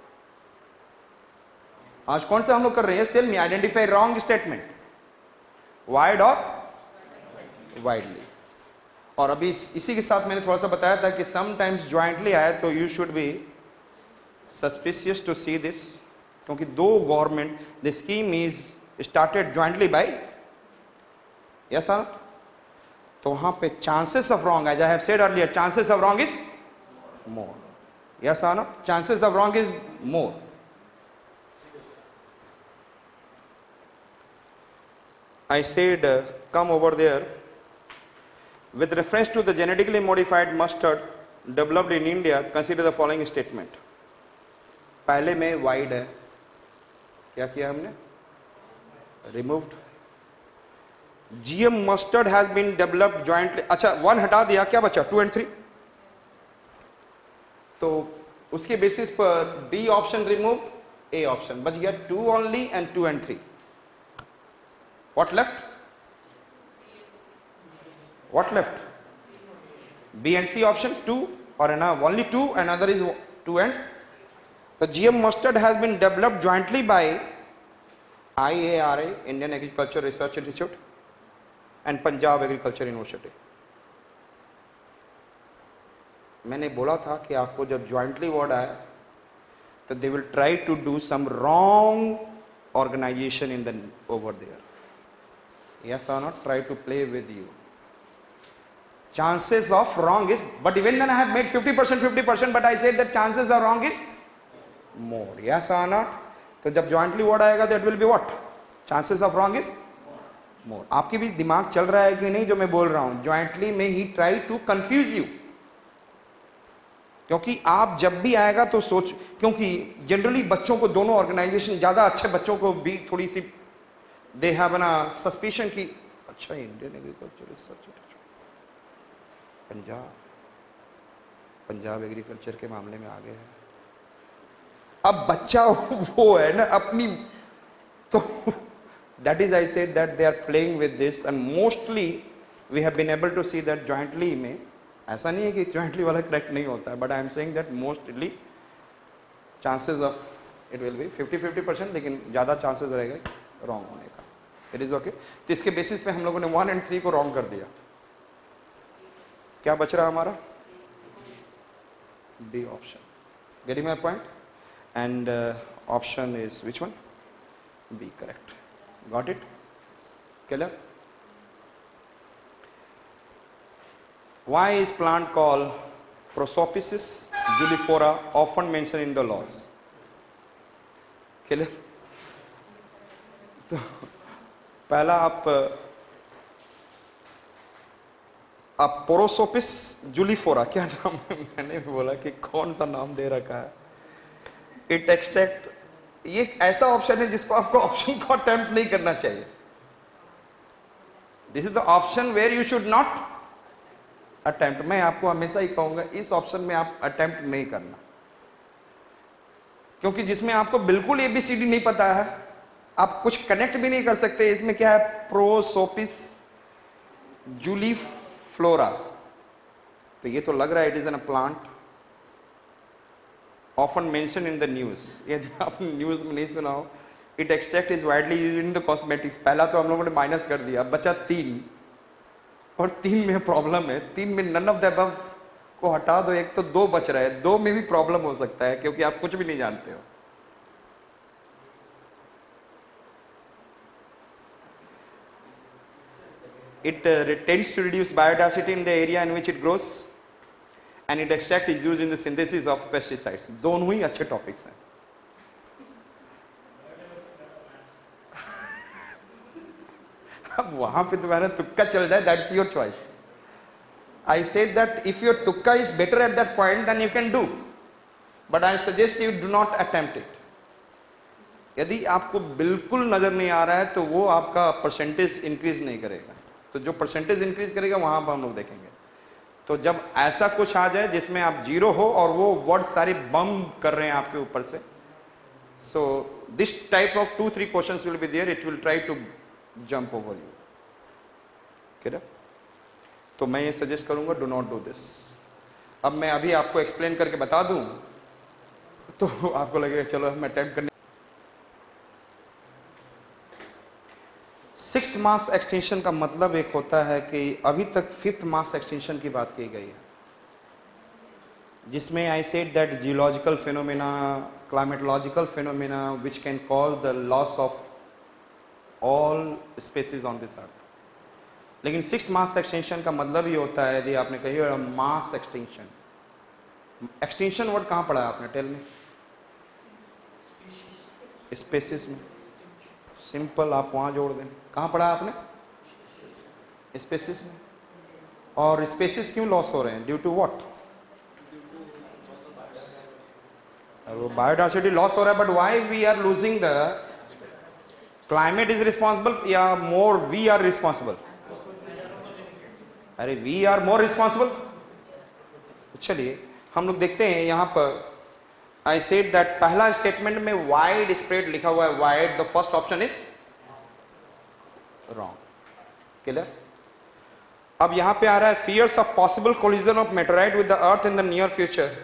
Speaker 1: आज कौन सा हम लोग कर रहे हैं? Tell me, identify wrong statement. Wide और वाइडली. और अभी इसी के साथ मैंने थोड़ा सा बताया था कि समटाइम्स ज्वाइंटली आए तो you should be suspicious to see this, क्योंकि दो government, the scheme is started jointly by, yes or not? तो वहां पे chances of wrong, as I have said earlier, chances of wrong is more. Yes or not? Chances of wrong is more. I said come over there. With reference to the genetically modified mustard developed in India, consider the following statement. पहले में wide है, क्या किया हमने? Removed. GM mustard has been developed jointly. अच्छा, 1 हटा दिया, क्या बचा? 2 and 3. तो उसके बेसिस पर B option remove, A option बच गया. 2 only and 2 and 3. What left? What left? B and C option. 2 or only 2, another is 2 and. The GM mustard has been developed jointly by IARA, Indian Agriculture Research Institute, and Punjab Agriculture University. मैंने बोला था कि आपको जब jointly word आए तो they will try to do some wrong organization in the over there. Yes or not? Try to play with you. Chances of wrong is, but even then I have made 50%, but I said that chances of wrong is more. Yes or not? तो जब jointly word आएगा that will be what? Chances of wrong is more. आपके भी दिमाग चल रहा है कि नहीं जो मैं बोल रहा हूं? ज्वाइंटली में ही ट्राई टू कंफ्यूज यू, क्योंकि आप जब भी आएगा तो सोच, क्योंकि जनरली बच्चों को दोनों ऑर्गेनाइजेशन, ज्यादा अच्छे बच्चों को भी थोड़ी सी दे हैव ना सस्पिशन की अच्छा Indian agriculture research Punjab agriculture के मामले में आगे है. अब बच्चा वो है ना अपनी, तो that is I said that they are playing with this and mostly we have been able to see that jointly में ऐसा नहीं है कि ज्वाइंटली वाला करेक्ट नहीं होता है, but I am saying that mostly chances of it will be 50-50%, लेकिन ज़्यादा चांसेस रहेगा रॉन्ग होने का। It is okay. तो इसके बेसिस पे हम लोगों ने 1 और 3 को रॉन्ग कर दिया। क्या बच रहा हमारा? D option. Getting my point? And option is which one? B, correct. Got it? Clear? Why is plant called Prosopis juliflora often mentioned in the laws? Clear? तो पहला आप Prosopis juliflora, क्या नाम है? मैंने भी बोला कि कौन सा नाम दे रखा है। इट एक्सट्रैक्ट, ये एक ऐसा ऑप्शन है जिसको आपको ऑप्शन को अटेम्प्ट नहीं करना चाहिए। This is the option where you should not attempt. मैं आपको हमेशा ही कहूंगा इस ऑप्शन में आप अटेम्प्ट नहीं करना, क्योंकि जिसमें आपको बिल्कुल एबीसीडी नहीं पता है, आप कुछ कनेक्ट भी नहीं कर सकते। इसमें क्या है? Prosopis juliflora. तो ये तो लग रहा है it is an plant often mention in the news. यदि आपने न्यूज में नहीं सुना हो, it extract is widely used in the cosmetics. पहला तो हम लोगों ने माइनस कर दिया, बचा 3, और 3 में प्रॉब्लम है। 3 में नन ऑफ द अबव को हटा दो, एक तो 2 बच रहा है। 2 में भी प्रॉब्लम हो सकता है क्योंकि आप कुछ भी नहीं जानते हो। It tends to reduce biodiversity in the area in which it grows, and its extract is used in the synthesis of pesticides. दोनों ही अच्छे टॉपिक्स हैं। अब वहां पे तुम्हारा तुक्का चल रहा है, that's your choice. I said that if your तुक्का is better at that point then you can do, but I suggest you do not attempt it. यदि आपको बिल्कुल नजर नहीं आ रहा है तो वो आपका परसेंटेज इंक्रीज नहीं करेगा। तो जो परसेंटेज इंक्रीज करेगा वहां पर हम लोग देखेंगे। तो जब ऐसा कुछ आ जाए जिसमें आप 0 हो और वो वर्ड सारे बम कर रहे हैं आपके ऊपर से, so this type of 2-3 questions will be there, it will try to jump over you. Clear? तो मैं ये सजेस्ट करूंगा, डू नॉट डू दिस। अब मैं अभी आपको एक्सप्लेन करके बता दूं तो आपको लगेगा चलो हम अटेम्प्ट करने। 6th मास एक्सटेंशन का मतलब एक होता है कि अभी तक 5th मास एक्सटेंशन की बात की गई है, जिसमें I said that geological phenomena, climatological phenomena which can cause the loss of all species on this earth. लेकिन 6th मास एक्सटेंशन का मतलब ये होता है, यदि आपने कही हो मास एक्सटेंशन, एक्सटेंशन वर्ड कहां पढ़ा है आपने? टेल में। स्पेसीज में। सिंपल, आप वहां जोड़ दें। कहां पढ़ा आपने? स्पेसीज में। और स्पेसीज क्यों लॉस हो रहे हैं? Due to what? वो बायोडाइवर्सिटी लॉस हो रहा है, but why we are losing the climate is responsible या मोर वी आर रिस्पॉन्सिबल? अरे वी आर मोर रिस्पॉन्सिबल। चलिए हम लोग देखते हैं यहां पर। आई सेड दैट पहला स्टेटमेंट में वाइड स्प्रेड लिखा हुआ है, wide, the first option is wrong. Clear? अब यहां पे आ रहा है fears of possible collision of meteorite with the earth in the near future.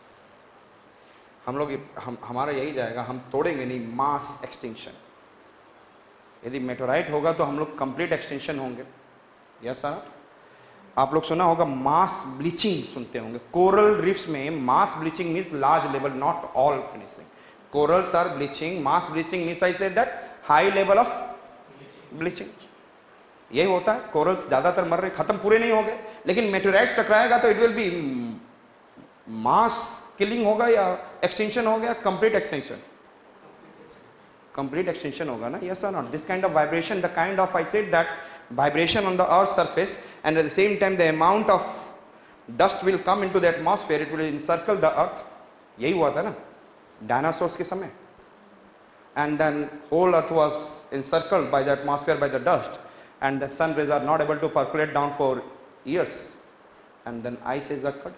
Speaker 1: हमारा यही जाएगा, हम तोड़ेंगे नहीं मास एक्सटेंशन। यदि मेटेराइट होगा तो हम लोग कंप्लीट एक्सटेंशन होंगे। Yes sir? आप लोग सुना होगा मास ब्लीचिंग, सुनते होंगे। कोरल रिफ्स में mass bleaching means large level, not all finishing. Corals are bleaching, mass bleaching means I said that high level of bleaching. यही होता है, कोरल्स ज्यादातर मर रहे, खत्म पूरे नहीं हो गए, लेकिन मेटेराइट्स टकराएगा तो it will be mass killing होगा या एक्सटेंशन हो गया, कंप्लीट एक्सटेंशन। कंप्लीट एक्सटेंशन होगा ना? यस और not? This kind of vibration, the kind of I said that vibration on the earth's surface, and at the same time the amount of dust will come into the atmosphere, it will encircle the earth. यही हुआ था ना dinosaurs के समय, and then whole earth was encircled by the atmosphere by the dust, and the sun rays are not able to percolate down for years, and then ice has occurred.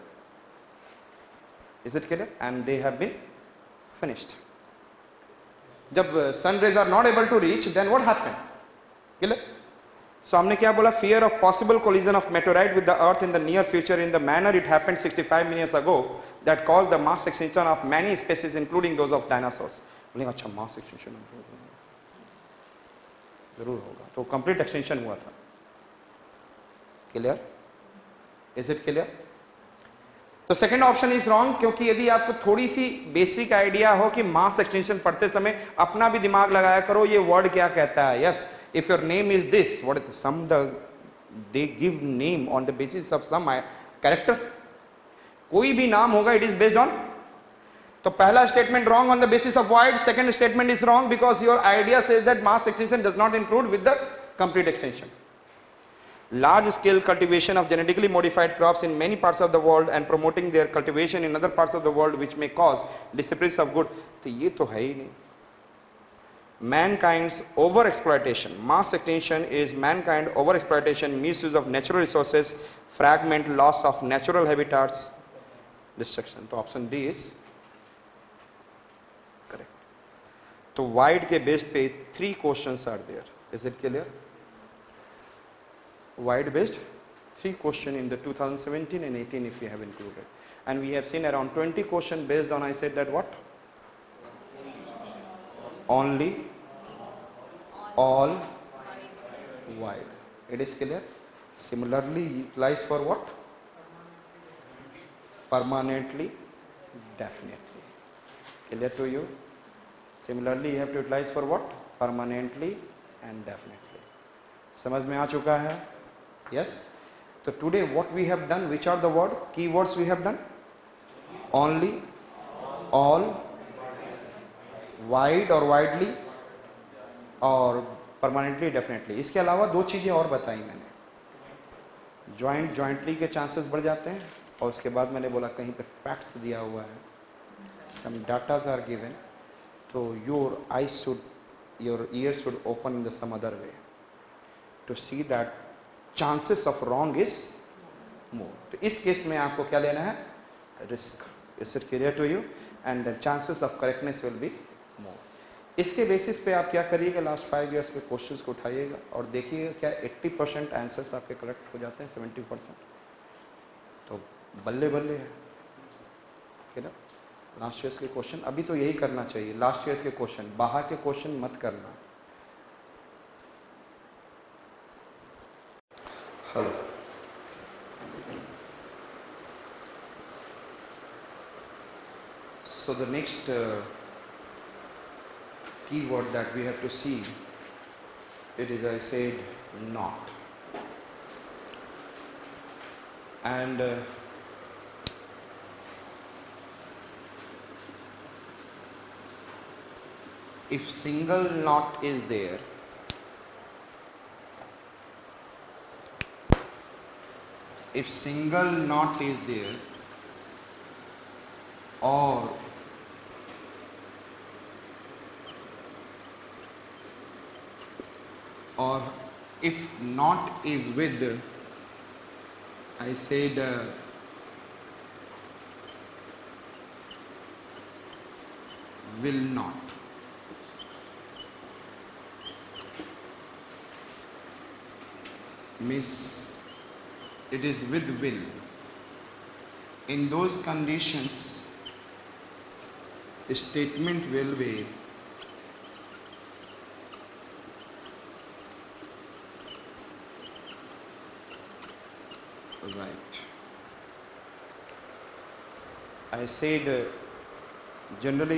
Speaker 1: Is it clear? And they have been finished. जब sun rays are not able to reach, then what happened? Clear? So हमने क्या बोला, fear of possible collision of meteorite with the earth in the near future in the manner it happened 65 million years ago that caused the mass extinction of many species including those of dinosaurs. बोलेंगे अच्छा mass extinction जरूर होगा, तो complete extinction हुआ था. Clear? Is it clear? तो second option is wrong, क्योंकि यदि आपको थोड़ी सी बेसिक आइडिया हो कि मास एक्सटेंशन पढ़ते समय अपना भी दिमाग लगाया करो ये वर्ड क्या कहता है. Yes, if your name is this, what is some, they give name on the basis of some character. कोई भी नाम होगा इट इज बेस्ड ऑन. तो पहला statement wrong on the basis of wide, second statement is wrong because your idea says that mass extension does not include with the complete extension. Large scale cultivation of genetically modified crops in many parts of the world and promoting their cultivation in other parts of the world which may cause disappearance of good. तो ये तो है ही नहीं. Mankind's overexploitation, mass extinction is mankind overexploitation, misuse of natural resources, fragment, loss of natural habitats, destruction. तो option D is correct. तो wide के base पे 3 questions are there. Is it clear? Wide based 3 question in the 2017 and 18 if we have included, and we have seen around 20 question based on, I said that what, only, all, wide. It is clear. Similarly applies for what, permanently, definitely. Clear to you? Similarly you have to utilize for what, permanently and definitely. समझ में आ चुका है? Yes. So today what we have done, which are the keywords we have done? Only, all, wide or widely, और permanently, definitely. इसके अलावा 2 चीजें और बताई मैंने. jointly के chances बढ़ जाते हैं, और उसके बाद मैंने बोला कहीं पे facts दिया हुआ है, some datas are given, तो your ears should open in the some other way to see that chances of wrong is more. तो इस केस में आपको क्या लेना है, risk. Is it clear to you? And the chances of correctness will be more. इसके basis पे आप क्या करिएगा, लास्ट 5 years के क्वेश्चंस को उठाइएगा और देखिएगा क्या 80% आंसर्स आपके करेक्ट हो जाते हैं, 70%, तो बल्ले बल्ले है. लास्ट ईयर्स के क्वेश्चन अभी तो यही करना चाहिए. लास्ट ईयर्स के क्वेश्चन, बाहर के क्वेश्चन मत करना. Hello. So the next keyword that we have to see, it is, I said, not. And if single not is there, if single not is there, or if not is with, I said will not. Miss, it is with will. In those conditions, a statement will be right. I said generally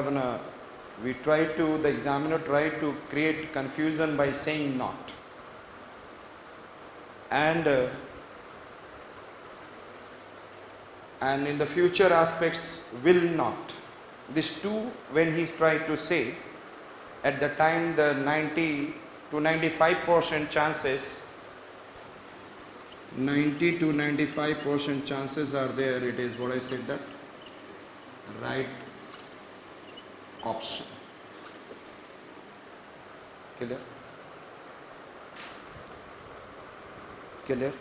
Speaker 1: the examiner try to create confusion by saying not, and in the future aspects will not. These two, when he tried to say, at the time the 90 to 95% chances, 90 to 95% chances are there, it is what I said, that right option. Clear? Clear?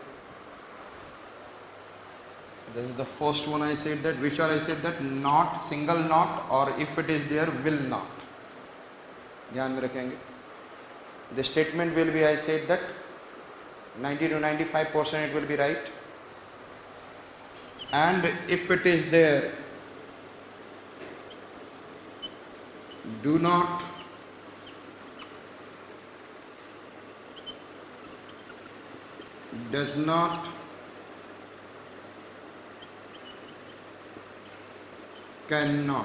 Speaker 1: This is the first one. I said that, which are I said that not, single not, or if it is there will not. ध्यान में रखेंगे. The statement will be, I said that 90 to 95% it will be right. And if it is there, do not does not cannot.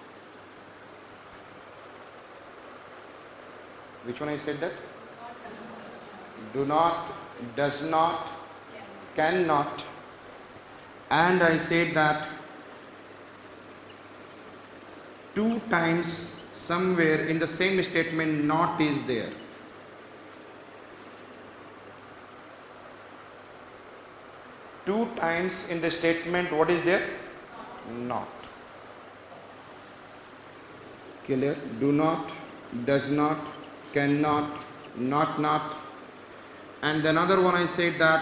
Speaker 1: Which one I said that? Do not, does not, cannot. And I said that 2 times somewhere in the same statement not is there. Two times in the statement what is there? Not. Clear? Do not, does not, cannot, not. And another one I said that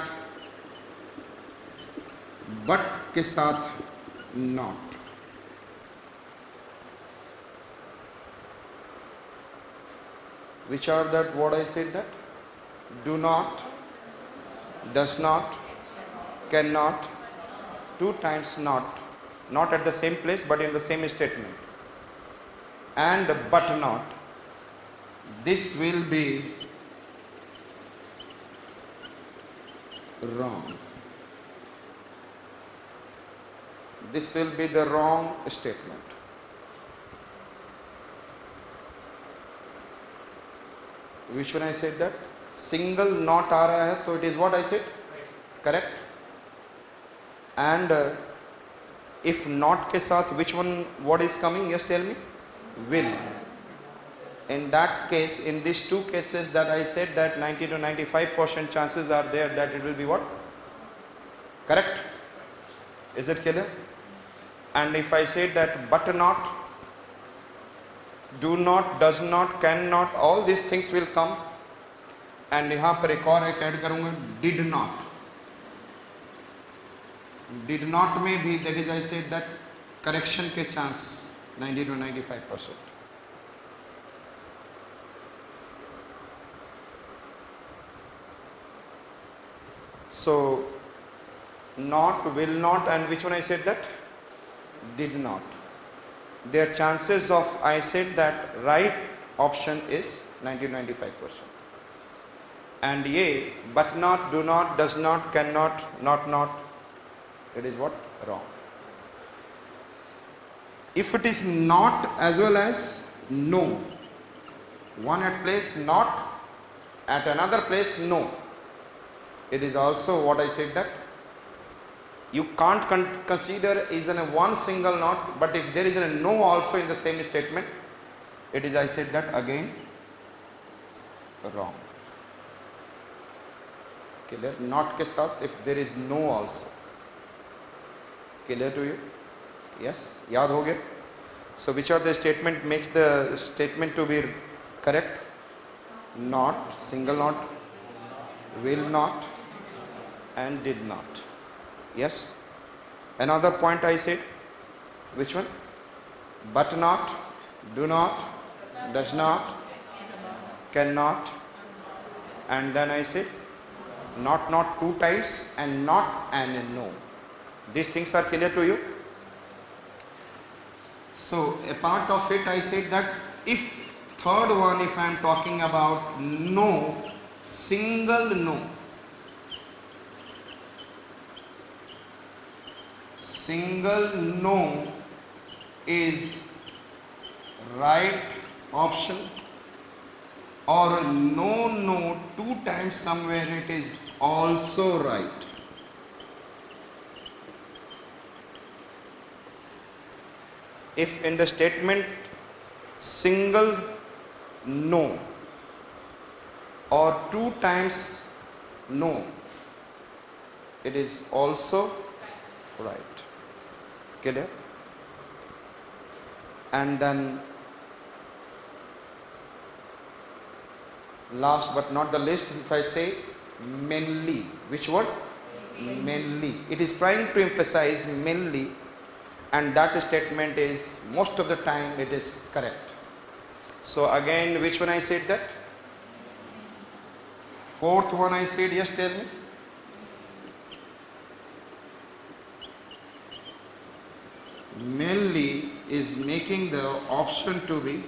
Speaker 1: but के साथ not. Which are that what I said that? Do not, does not, cannot, 2 times not. Not at the same place but in the same statement. And but not. This will be wrong. This will be the wrong statement. Which one I said that? Single not आ रहा है तो it is what I said? Correct? And if not के साथ which one what is coming? Yes, tell me. Will. In that case, in these 2 cases that I said that 90 to 95% chances are there that it will be what? Correct? Is it clear? And if I say that but not, do not, does not, cannot, all these things will come. And यहाँ पर एक और एक add करूँगा did not. Did not में भी that is I said that correction के chance 90 to 95%. So not, will not, and which one I said that? Did not. Their chances of I said that right option is 90 to 95%. And ye, but not, do not, does not, cannot, not, it is what? Wrong. If it is not as well as no, one at place not, at another place no, it is also what I said that you can't consider is in a one single not, but if there is a no also in the same statement, it is I said that again wrong. Clear? Not के साथ if there is no also. Clear to you? Yes? याद हो गया? So which of the statement makes the statement to be correct? Not, single not, will not, and did not. Yes? Another point I said, which one? But not, do not, does not, cannot, and then I said not 2 times and not and no. These things are clear to you? So a part of it I said that if third one, if I am talking about no, single no, single no is right option, or no 2 times somewhere it is also right. If in the statement single no or 2 times no, it is also right. Clear? And then last but not the least, if I say mainly, which word? Mainly. It is trying to emphasize mainly, and that statement is most of the time it is correct. So again, which one I said that? Fourth one I said, yes, tell me. Mainly is making the option to be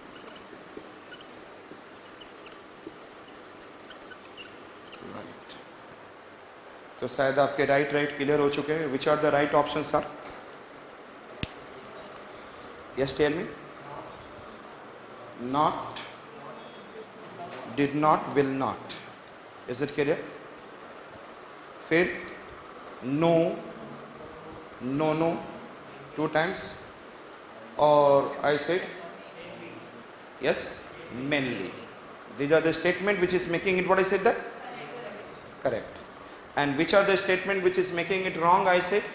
Speaker 1: right. तो शायद आपके right clear हो चुके हैं. Which are the right options, sir? Yes, tell me. Not, did not, will not. Is it clear? फिर no, no, no, 2 times. Or I said yes, mainly. These are the statement which is making it what I said that? Correct. And which are the statement which is making it wrong? I said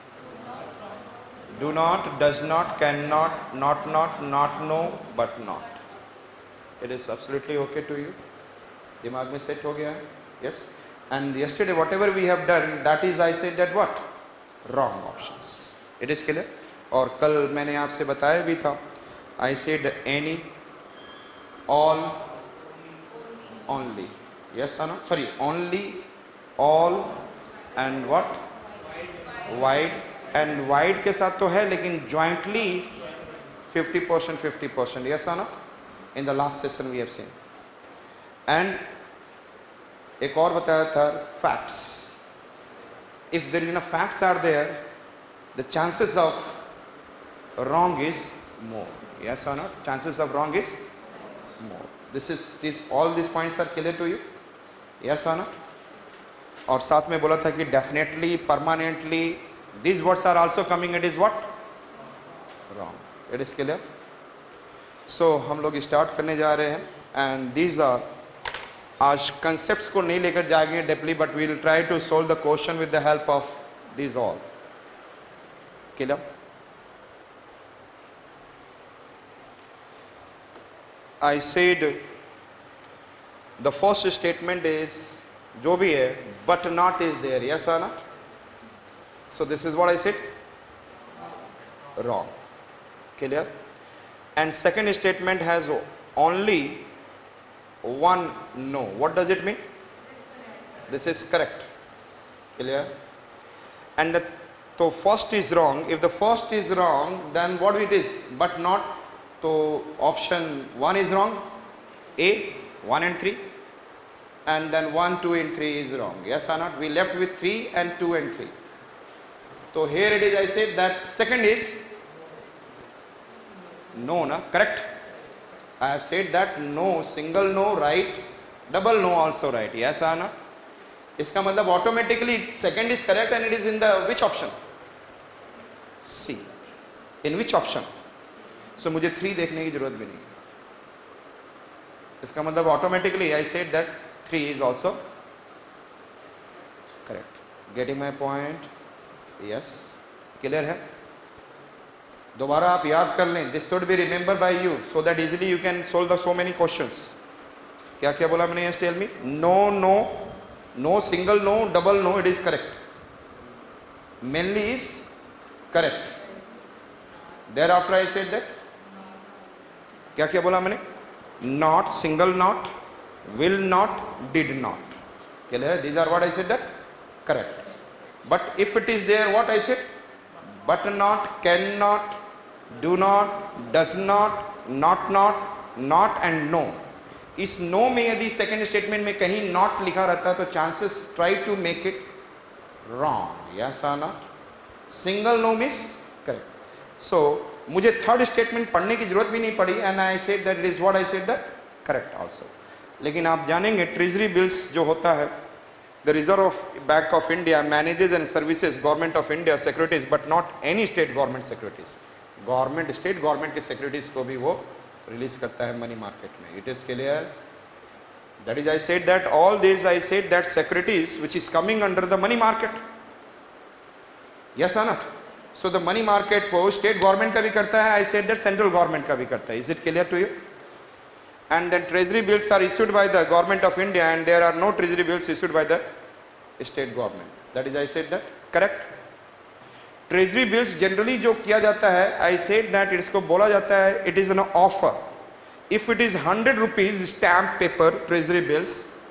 Speaker 1: do not, does not, cannot, not, no, but not. It is absolutely okay to you? दिमाग में set हो गया है? Yes. And yesterday whatever we have done, that is I said that what? Wrong options. It is clear? और कल मैंने आपसे बताया भी था, I said any, all, only. Yes or no? Sorry, only, all and what? Wide. And wide के साथ तो है लेकिन jointly 50%, 50%. Yes or no? In the last session we have seen. And एक और बताया था facts. If there is enough facts are there, the chances of wrong is more. Yes or not? Chances of wrong is more. All these points are clear to you? Yes or not? और साथ में बोला था कि definitely, permanently, these words are also coming. It is what? Wrong. It is clear? So हम लोग start करने जा रहे हैं. And these are, आज concepts को नहीं लेकर जाएंगे deeply, but we will try to solve the question with the help of these all. Clear? I said the first statement is जो भी है but not is there. Yes or not? So this is what I said, wrong. Clear? And second statement has only one no. What does it mean? This is correct. Clear? And so first is wrong. If the first is wrong, then what it is? But not. So option 1 is wrong. A, 1 and 3. And then 1, 2 and 3 is wrong. Yes or not? We left with 3 and 2 and 3. So here it is, I said that second is no, na? Correct? I have said that no, single no, right, double no also right. Yes or not? इसका मतलब automatically second is correct and it is in the which option? C. In which option? So मुझे 3 देखने की जरूरत भी नहीं. इसका मतलब automatically I said that 3 is also correct. Getting my point? Yes. Clear है? दोबारा आप याद कर लें. This should be remembered by you so that easily you can solve the so many questions. क्या क्या बोला मैंने? Yes, tell me. No, no, no, single no, double no. It is correct. Mainly is correct. Thereafter I said that. क्या क्या बोला मैंने? Not, single not, will not, did not. Clear? These are what I said that correct. But if it is there, what I said? But not, cannot, do not, does not, not and no. इस no में यदि second statement में कहीं not लिखा रहता है तो chances try to make it wrong. Yes or not? Single no means correct. So मुझे third statement पढ़ने की जरूरत भी नहीं पड़ी and I said that it is what I said that correct also. लेकिन आप जानेंगे treasury bills जो होता है, the Reserve Bank of India manages and services Government of India securities but not any state government securities. Government, state government के securities को भी वो release करता है money market में. It is clear? That is I said that all these I said that securities which is coming under the money market. Yes or not? So the money market को state government का भी करता है. I said that central government का भी करता है. Is it clear to you? And then treasury bills are issued by the Government of India and there are no treasury bills issued by the state government. That is I said that correct. Treasury bills generally जो किया जाता है, I said that इसको बोला जाता है it is an offer. If it is 100 rupees stamp paper treasury bills,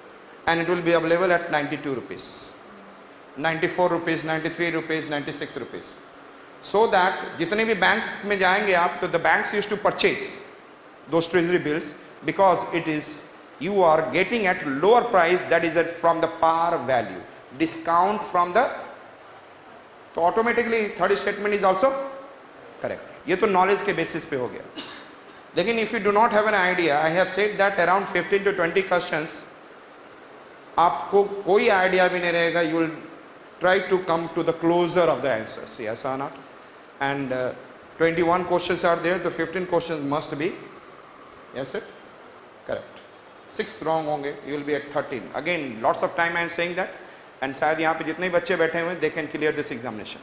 Speaker 1: and it will be available at 92 rupees, 94 rupees, 93 rupees, 96 rupees. So that जितने भी banks में जाएंगे आप, तो the banks used to purchase those treasury bills because it is, you are getting at lower price, that is from the par value, discount from the, तो automatically third statement is also correct. ये तो knowledge के basis पे हो गया. लेकिन if you do not have an idea, I have said that around 15 to 20 questions आपको कोई idea भी नहीं रहेगा, you will try to come to the closer of the answers, yes or not? And 21 questions are there, the 15 questions must be, yes sir, correct. 6 wrong होंगे, you will be at 13. Again, lots of time I am saying that, and शायद यहाँ पे जितने बच्चे बैठे हुए हैं, they can clear this examination.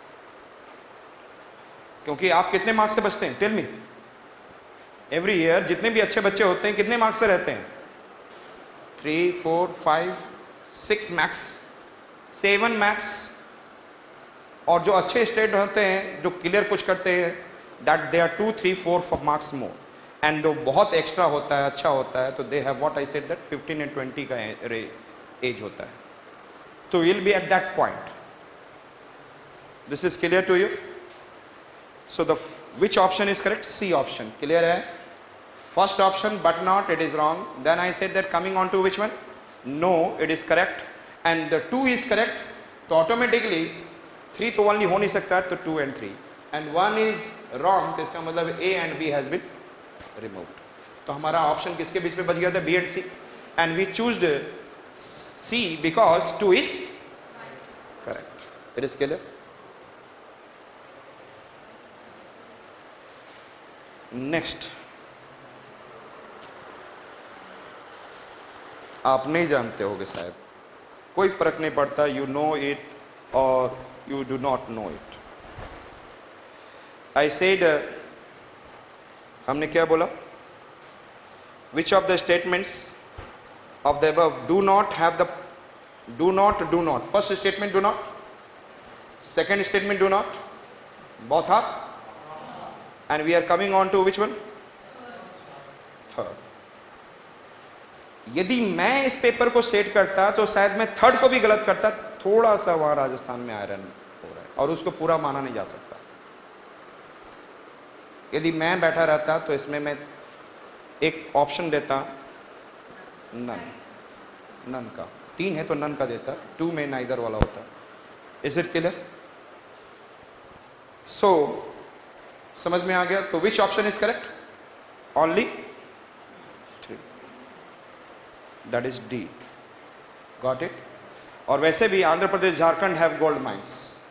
Speaker 1: क्योंकि आप कितने मार्क्स से बचते हैं? Tell me. Every year जितने भी अच्छे बच्चे होते हैं कितने मार्क्स से रहते हैं? 3, 4, 5, 6 max, 7 max. और जो अच्छे स्टेट होते हैं, जो क्लियर कुछ करते हैं, that they are 2, 3, 4 marks more. And जो बहुत एक्स्ट्रा होता है, अच्छा होता है, तो they have what I said that 15 and 20 का एज होता है. तो we'll be at that point. This is clear to you? So the which option is correct? C option. Clear है? First option, but not, it is wrong. Then I said that coming on to which one? No, it is correct. And the 2 is correct. तो automatically 3 तो only हो नहीं सकता, तो 2 and 3. And 1 is wrong, तो इसका मतलब A and B has been removed. तो हमारा ऑप्शन किसके बीच में बच गया था? B and C. And we chose C because 2 is correct. It is clear? Next. आप नहीं जानते होगे शायद, कोई फर्क नहीं पड़ता, you know it or you do not know it. I said, हमने क्या बोला? Which of the statements of the above do not have the, do not. First statement do not, second statement do not, both are, and we are coming on to which one? Third. यदि मैं इस paper को set करता तो शायद मैं third को भी गलत करता, थोड़ा सा वहां राजस्थान में आयरन हो रहा है और उसको पूरा माना नहीं जा सकता. यदि मैं बैठा रहता तो इसमें मैं एक ऑप्शन देता नन का, 3 है तो नन का देता, 2 में नाइदर वाला होता. Is it clear? सो समझ में आ गया? तो which option is correct? Only 3, that is D. Got it? और वैसे भी Andhra Pradesh, Jharkhand have gold mines.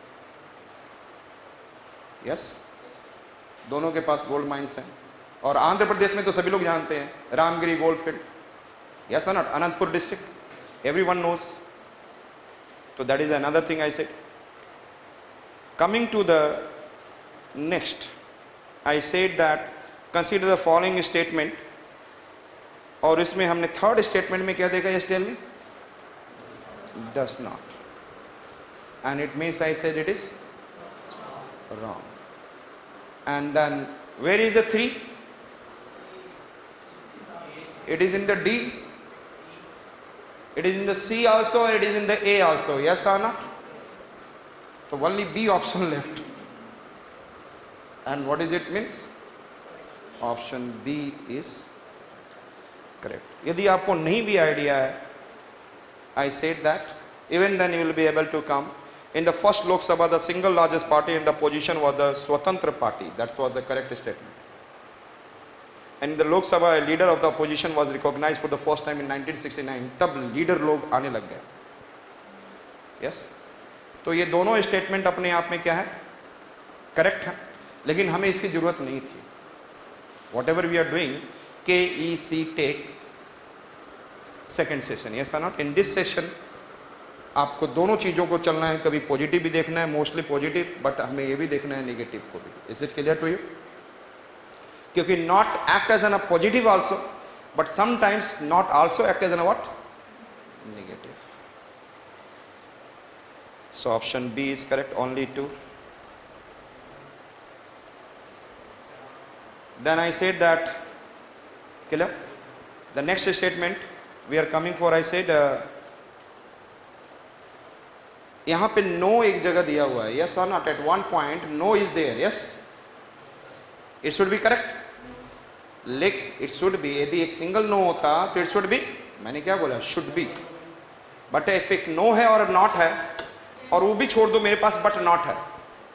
Speaker 1: Yes, दोनों के पास गोल्ड माइंस हैं. और आंध्र प्रदेश में तो सभी लोग जानते हैं, रामगिरी गोल्ड फील्ड, यस और not, Anantapur district, everyone knows. So that is another thing I said. Coming to the next, I said that consider the following statement. और इसमें हमने थर्ड स्टेटमेंट में क्या देखा? Just tell me. Does not. And it means I said it is wrong. And then where is the 3? It is in the D. It is in the C also, and it is in the A also. Yes or not? So only B option left. And what is it means? Option B is correct. यदि आपको नहीं भी idea है, I said that, even then you will be able to come. In the first Lok Sabha, the single largest party in the position was the Swatantra Party. That was the correct statement. And in the Lok Sabha, a leader of the opposition was recognized for the first time in 1969. तब leader लोग आने लग गए. Yes? तो ये दोनों statement अपने आप में क्या है? करेक्ट है, लेकिन हमें इसकी जरूरत नहीं थी. Whatever we are doing, KEC take second session. Yes or not? In this session, आपको दोनों चीज़ों को चलना है. कभी पॉजिटिव भी देखना है, मोस्टली पॉजिटिव, बट हमें ये भी देखना है नेगेटिव को भी. Is it clear to you? क्योंकि not act as an a positive also, but sometimes not also act as an what? Negative. So option B is correct, only 2. Then I said that, clear? The next statement, we are coming for, I said यहां पे no एक जगह दिया हुआ है, yes और not, at one point no is there, yes it should be correct, it should be, यदि एक सिंगल नो होता तो इट शुड बी, मैंने क्या बोला, शुड बी, बट इफ एक नो है और नॉट है, और वो भी छोड़ दो मेरे पास बट नॉट है,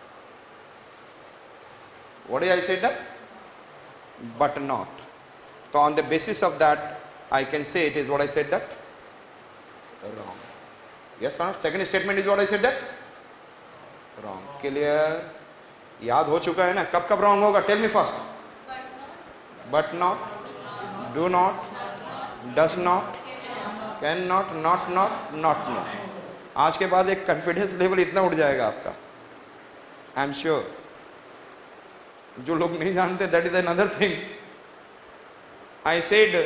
Speaker 1: what is I said that, but not, तो on the basis of that I can say it is what I said that wrong, yes or not, second statement is what I said that wrong, clear, याद हो चुका है ना, कब कब wrong होगा, tell me first, but not, do not, does not, can not, not not no, आज के बाद एक कॉन्फिडेंस लेवल इतना उठ जाएगा आपका, आई एम श्योर, जो लोग नहीं जानते that is another thing, I said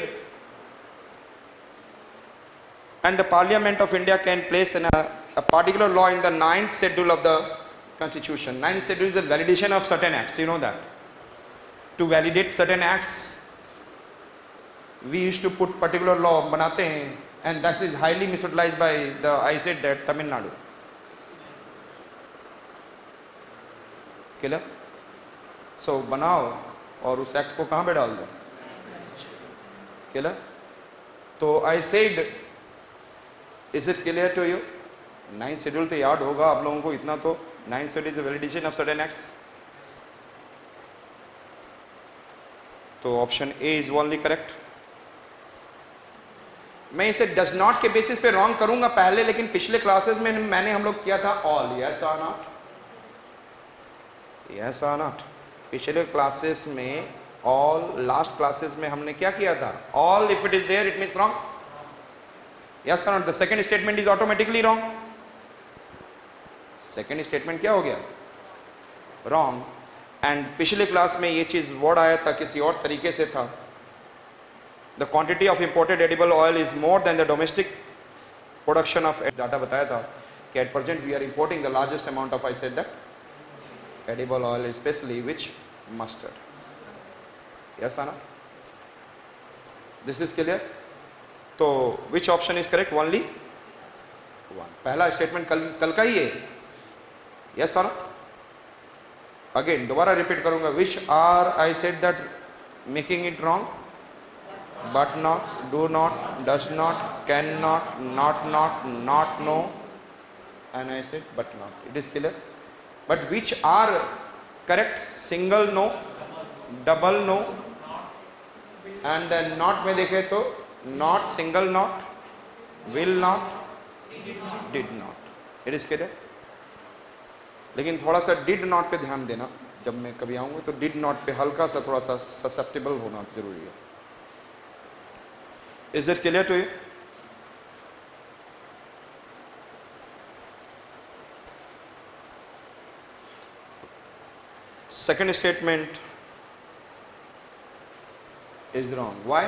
Speaker 1: and the Parliament of India can place in a particular law in the 9th schedule of the Constitution. 9th schedule is the validation of certain acts, you know that. To validate certain acts, we used to put particular law banate hain, and that is highly misutilized by the, I said that, Tamil Nadu. Clear? So बनाओ और उस act को कहाँ पे डाल दो, clear? तो I said, is it clear to you? 9th schedule तो याद होगा आप लोगों को इतना, तो 9th schedule is the validation of certain acts, तो option A is only correct. मैं इसे डज नॉट के बेसिस पे रॉन्ग करूंगा पहले, लेकिन पिछले क्लासेस में मैंने हम लोग किया था ऑल, यस और नॉट, यस और नॉट, पिछले क्लासेस में ऑल, लास्ट क्लासेस में हमने क्या किया था, all if it is there it means wrong, yes और not, the second statement is automatically wrong, second statement क्या हो गया, रॉन्ग। एंड पिछले क्लास में ये चीज वर्ड आया था किसी और तरीके से था, the quantity of imported edible oil is more than the domestic production of, data बताया था कि at present we are importing the largest amount of, I said that edible oil specially which mustard, yes आना, this is clear. तो which option is correct, only one, पहला statement कल का ही है, yes आना। अगेन दोबारा रिपीट करूंगा, which are I said that making it wrong, but not, do not, does not, can not, not no, and I said but not, it is clear. But which are correct, single no, double no, and then not में देखे तो not, single not, will not, did not, it is clear. लेकिन थोड़ा सा did not पे ध्यान देना, जब मैं कभी आऊंगा तो डिड नॉट पे हल्का सा थोड़ा सा ससेप्टेबल होना जरूरी है। Is it clear to you? Second statement is wrong, why?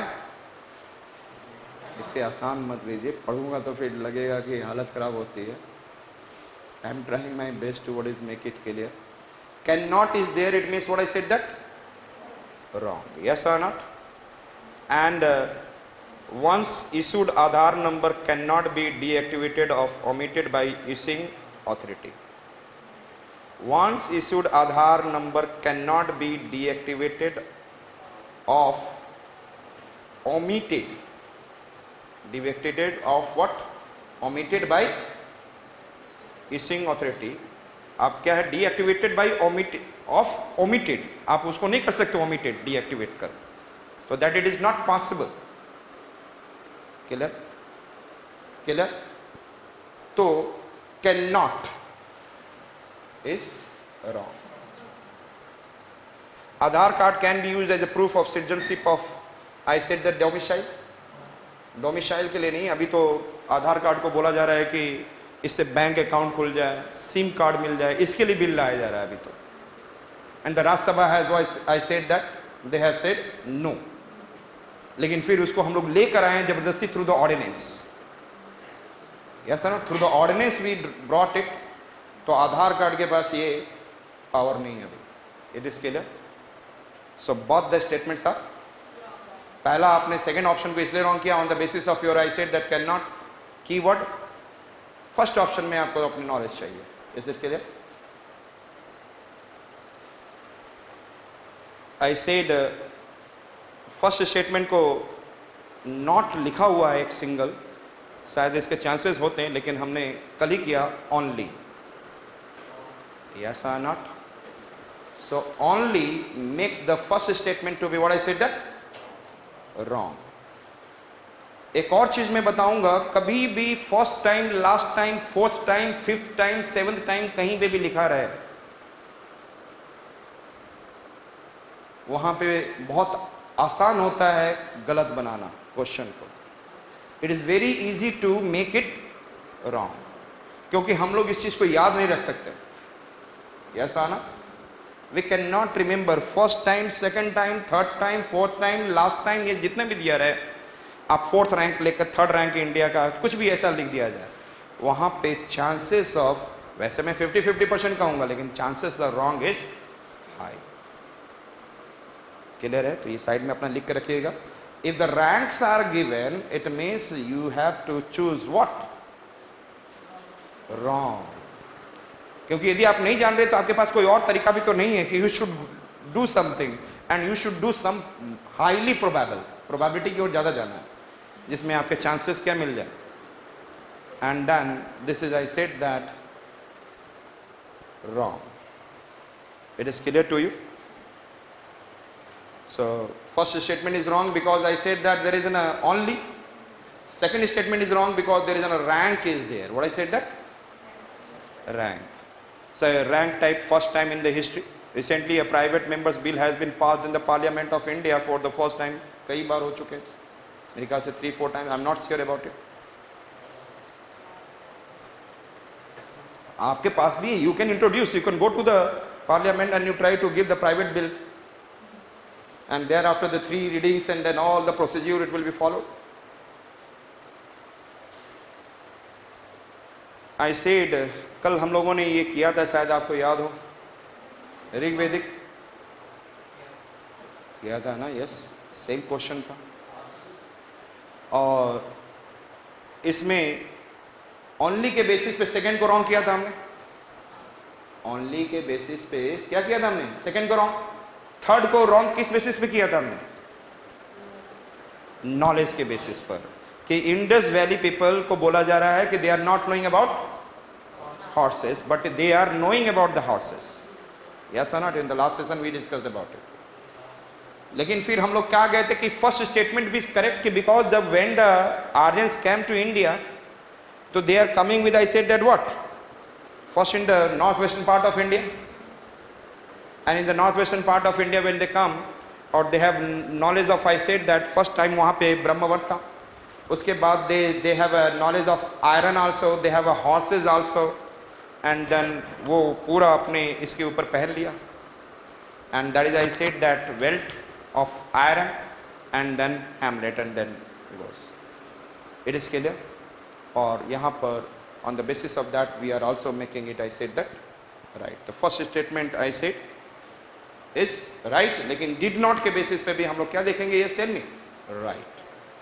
Speaker 1: इसे आसान मत लीजिए, पढ़ूंगा तो फिर लगेगा कि हालत खराब होती है। I am trying my best to what is make it clear. Cannot is there, it means what I said that wrong, yes or not? And once issued Aadhaar number cannot be deactivated or omitted by issuing authority. Once issued Aadhaar number cannot be deactivated of omitted, deactivated of what? Omitted by issuing authority. आप क्या है, deactivated bye of omitted, आप उसको नहीं कर सकते omitted, deactivate कर, तो that it is not possible. Clear? Clear? तो can not is wrong. Aadhaar card can be used as a proof of citizenship of, I said that domicile, domicile के लिए नहीं, अभी तो आधार कार्ड को बोला जा रहा है कि इससे बैंक अकाउंट खुल जाए, सिम कार्ड मिल जाए, इसके लिए बिल लाया जा रहा है अभी तो। And the Rajya Sabha has, I said that, they have said no, लेकिन फिर उसको हम लोग लेकर आए जबरदस्ती through the ordinance, yes sir, through the ordinance we brought it. तो आधार कार्ड के पास ये पावर नहीं है अभी, it is clear. So both the statements are पहला आपने सेकंड ऑप्शन को इसलिए रॉन्ग किया on the basis of your I said that can not keyword. First option में आपको अपनी नॉलेज चाहिए। Is it clear? I said first statement को नॉट लिखा हुआ है एक सिंगल, शायद इसके चांसेस होते हैं, लेकिन हमने कल ही किया ओनली। यस और not? So only makes the first statement to be what I said that wrong. एक और चीज मैं बताऊंगा, कभी भी first time, last time, fourth time, fifth time, seventh time कहीं पे भी लिखा रहे, वहां पे बहुत आसान होता है गलत बनाना क्वेश्चन को। It is very easy to make it wrong, क्योंकि हम लोग इस चीज को याद नहीं रख सकते। यस आना? We can not remember first time, second time, third time, fourth time, last time, ये जितने भी दिया रहे, आप फोर्थ रैंक लेकर थर्ड रैंक इंडिया का कुछ भी ऐसा लिख दिया जाए, वहां पे चांसेस ऑफ, वैसे मैं 50-50% कहूंगा, लेकिन chances of wrong is high. Clear है? तो ये साइड में अपना लिख के रखिएगा। If the ranks are given, it means you have to choose what? Wrong. क्योंकि यदि आप नहीं जान रहे तो आपके पास कोई और तरीका भी तो नहीं है कि you should do something and you should do some highly probable, probability की ओर ज्यादा जाना है, जिसमें आपके चांसेस क्या मिल जाए। And then this is I said that wrong. It is clear to you? So first statement is wrong because I said that there is an only. Second statement is wrong because there is a rank is there. What I said that? Rank. So rank type first time in the history. Recently a private members bill has been passed in the Parliament of India for the first time. कई बार हो चुके, मेरे ख्याल से 3-4 times. I'm not sure about it. आपके पास भी you can introduce, you can go to the Parliament and you try to give the private bill. And thereafter the 3 readings and then all the procedure it will be followed. I said कल हम लोगों ने ये किया था, शायद आपको याद हो, ऋग्वेदिक किया था ना? यस, सेम क्वेश्चन था। और इसमें ओनली के बेसिस पे सेकंड को रॉन्ग किया था हमने। ओनली के बेसिस पे क्या किया था हमने? सेकंड को रॉन्ग। थर्ड को रॉन्ग किस बेसिस पे किया था हमने? नॉलेज के बेसिस पर, कि इंडस वैली पीपल को बोला जा रहा है कि they are not knowing about horses but they are knowing about the horses. Yes और not? In the last session we discussed about it. लेकिन फिर हम लोग क्या गए थे कि फर्स्ट स्टेटमेंट भी करेक्ट, कि because the when the Aryans came to India, तो they are coming with, I said that what? First in the north western part of India, and in the northwestern part of India when they come, or they have knowledge of, I said that first time वहाँ पे ब्रह्मवत था, उसके बाद they have a knowledge of iron also, they have a horses also, and then वो पूरा अपने इसके ऊपर पहन लिया, and that is I said that wealth of iron and then Hamlet and then goes. It is clear? और यहाँ पर on the basis of that we are also making it, I said that right. The first statement I said is right, लेकिन did not के basis पे भी हम लोग क्या देखेंगे? yes tell me? right.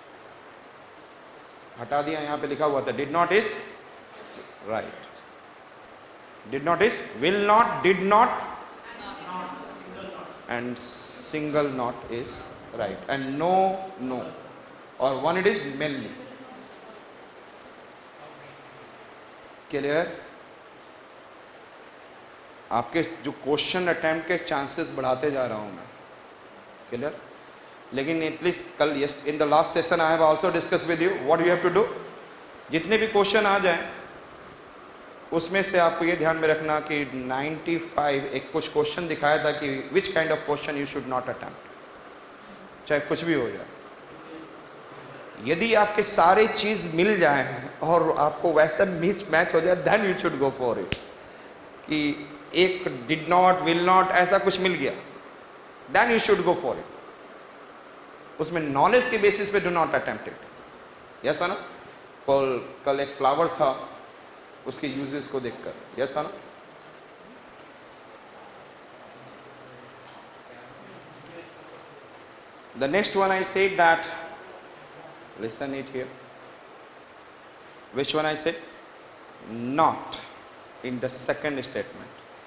Speaker 1: हटा दिया, यहाँ पे लिखा हुआ था did not is right, did not is will not, did not and single not is right, and no no, or one it is mainly. clear? आपके जो क्वेश्चन अटेम्प्ट के चांसेस बढ़ाते जा रहा हूं मैं। क्लियर? लेकिन एटलीस्ट कल in the last session I have also discuss with you what you have to do. जितने भी क्वेश्चन आ जाएं उसमें से आपको ये ध्यान में रखना कि 95 एक कुछ क्वेश्चन दिखाया था कि which kind of question you should not attempt, चाहे कुछ भी हो जाए। यदि आपके सारे चीज मिल जाए और आपको वैसा मिस मैच हो जाए, then you should go for it. कि एक डिड नॉट, विल नॉट, ऐसा कुछ मिल गया, then you should go for it. उसमें नॉलेज के बेसिस पे do not attempt it. Yes ना? कल एक फ्लावर था, उसके यूजेस को देखकर। यस ना? The next one I said that, listen it here. Which one I said? Not in the second statement.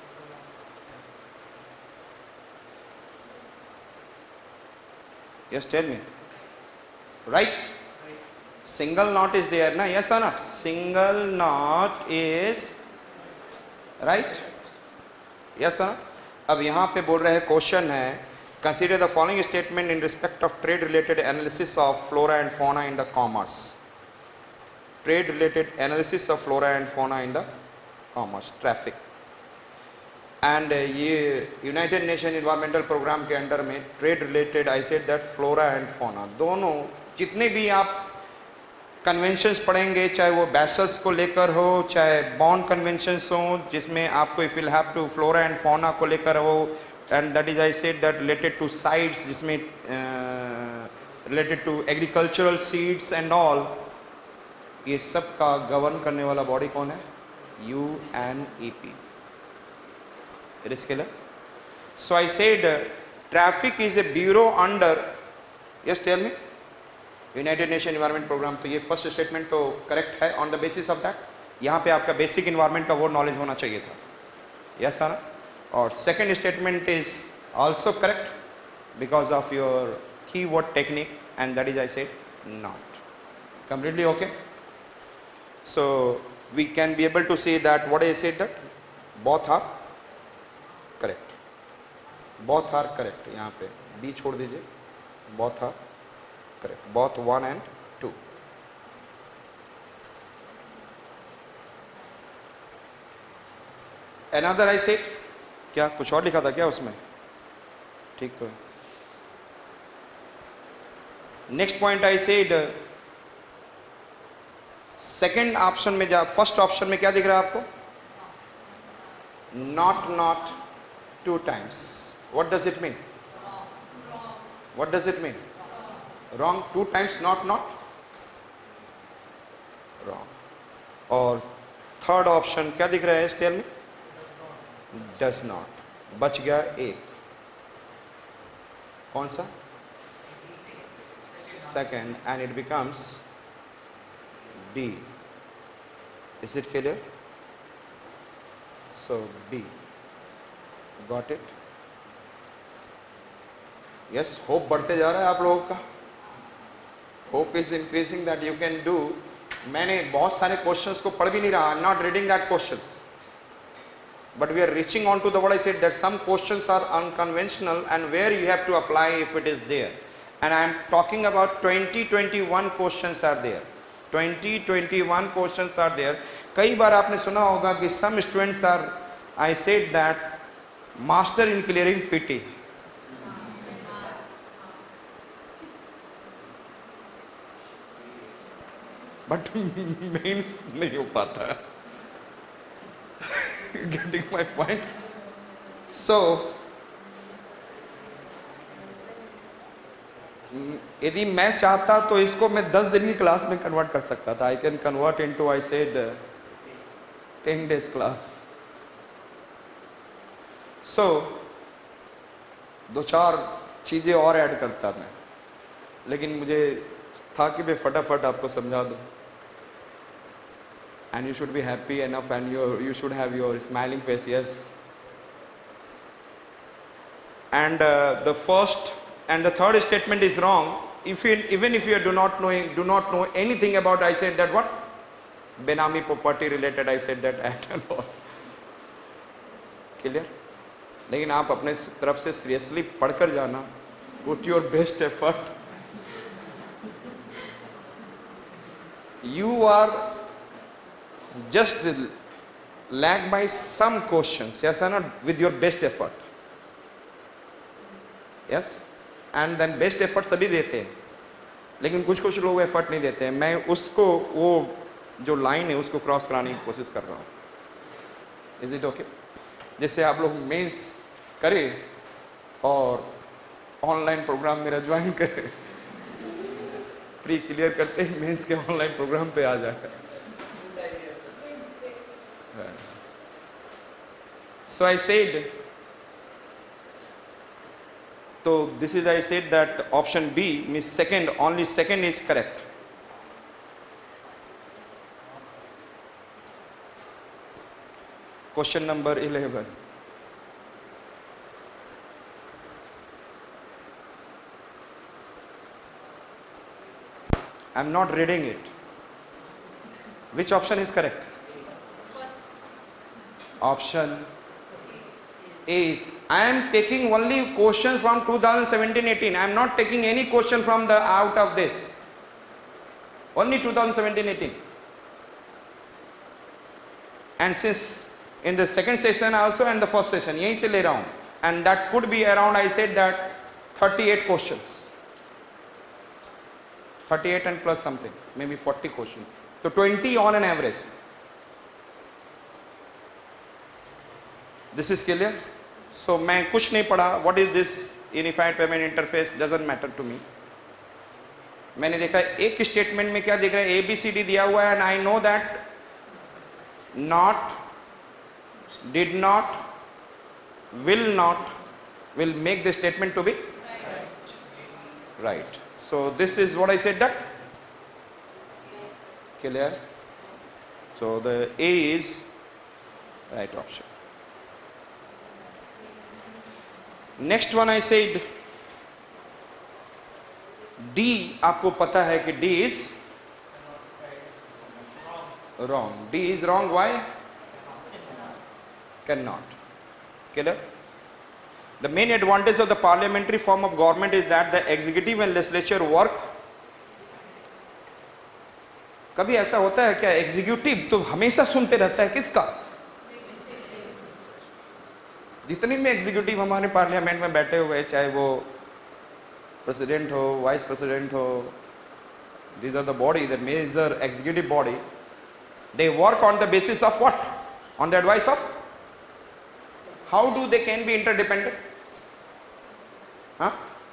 Speaker 1: Yes, tell me. Right? Single not is there, na? Yes or not? Single not is right? Yes or not? अब यहाँ पे बोल रहे हैं, question है, consider the following statement in respect of trade related analysis of flora and fauna in the commerce. Trade related analysis of flora and fauna in the commerce, traffic. And ये United Nation environmental programme के under में trade related I said that flora and fauna, दोनों जितने भी आप conventions पढ़ेंगे, चाहे वो बैसल्स को लेकर हो, चाहे बॉन्ड कन्वेंशंस हो, जिसमें आपको if will have to flora and fauna को लेकर हो, and that is I said that related to CITES, जिसमें related to agricultural seeds and all, ये सब का गवर्न करने वाला बॉडी कौन है? UNEP. It is clear? So I said traffic is a bureau under, yes tell me, United Nation environment programme. तो ये फर्स्ट स्टेटमेंट तो करेक्ट है. On the basis of that यहाँ पे आपका बेसिक इन्वायरमेंट का वो नॉलेज होना चाहिए था. Yes sir. और second statement is also correct because of your keyword technique, and that is I said not. Completely okay. So we can be able to say that what I said that both are correct. Both are correct. यहाँ पे B छोड़ दीजिए. Both are correct, both 1 and 2. Another I said, क्या कुछ और लिखा था क्या उसमें? ठीक तो. Next point I said, second option में जा, फर्स्ट ऑप्शन में क्या दिख रहा है आपको? Not 2 times. What does it mean? What does it mean? Wrong. 2 times not wrong. और थर्ड ऑप्शन क्या दिख रहा है? Tell me. Does not. बच गया एक. कौन सा? Second. And it becomes B. Is it clear? So B. Got it? Yes. Hope बढ़ते जा रहा है आप लोगों का. Hope is increasing that you can do. मैंने बहुत सारे क्वेश्चंस को पढ़ भी नहीं रहा. I am not reading that questions, but we are reaching on to the what I said that some questions are unconventional and where you have to apply if it is there, and I am talking about 2021 questions are there. 2021 questions are there. कई बार आपने सुना होगा कि some students are, I said that master in clearing PT. But mains नहीं हो पाता. Getting my point. सो यदि मैं चाहता तो इसको मैं 10 दिन की क्लास में कन्वर्ट कर सकता था. I can convert into I said 10 days class. So 2-4 चीजें और ऐड करता मैं, लेकिन मुझे था कि मैं फटाफट आपको समझा दूं. And you should be happy enough, and you should have your smiling face. Yes. And the first and the third statement is wrong. Even if you do not know anything about, I said that what? Benami property related, I said that at and all. Clear? लेकिन आप अपने तरफ से seriously पढ़कर जाना. Put your best effort. You are just lag by some questions, yes or not, with your best effort. Yes. And then best effort सभी देते हैं, लेकिन कुछ लोग एफर्ट नहीं देते हैं. मैं उसको, वो जो लाइन है उसको क्रॉस कराने की कोशिश कर रहा हूँ. Is it okay? जैसे आप लोग मेंस करें और ऑनलाइन प्रोग्राम मेरा ज्वाइन करें, प्री क्लियर करते ही मेंस के ऑनलाइन प्रोग्राम पे आ जाए. So I said So this is, I said that option B means second, only second is correct. Question number 11. I am not reading it. Which option is correct? Option A is. I am taking only questions from 2017-18. I am not taking any question from the out of this. Only 2017-18. And since in the second session also and the first session, yahi se le raha hu. And that could be around, I said that 38 questions. 38 and plus something, maybe 40 questions. So 20 on an average. This is clear? So मैं कुछ नहीं पढ़ा. What is this unified payment interface? Doesn't matter to me. मैंने देखा एक statement में क्या दिख रहा है, ABCD दिया हुआ है, and I know that not, did not, will make the statement to be right. So this is what I said that. Clear? So the A is right option. Next one I said D. आपको पता है कि D is wrong. D is wrong. Why? Cannot. Clear? The main advantage of the parliamentary form of government is that the executive and legislature work. कभी ऐसा होता है क्या, executive तो हमेशा सुनते रहता है किसका? जितने भी एग्जीक्यूटिव हमारे पार्लियामेंट में बैठे हुए, चाहे वो प्रेसिडेंट हो, वाइस प्रेसिडेंट हो, these are the body, the major executive body. They work on the basis of what? On the advice of? How do they can be interdependent? Huh?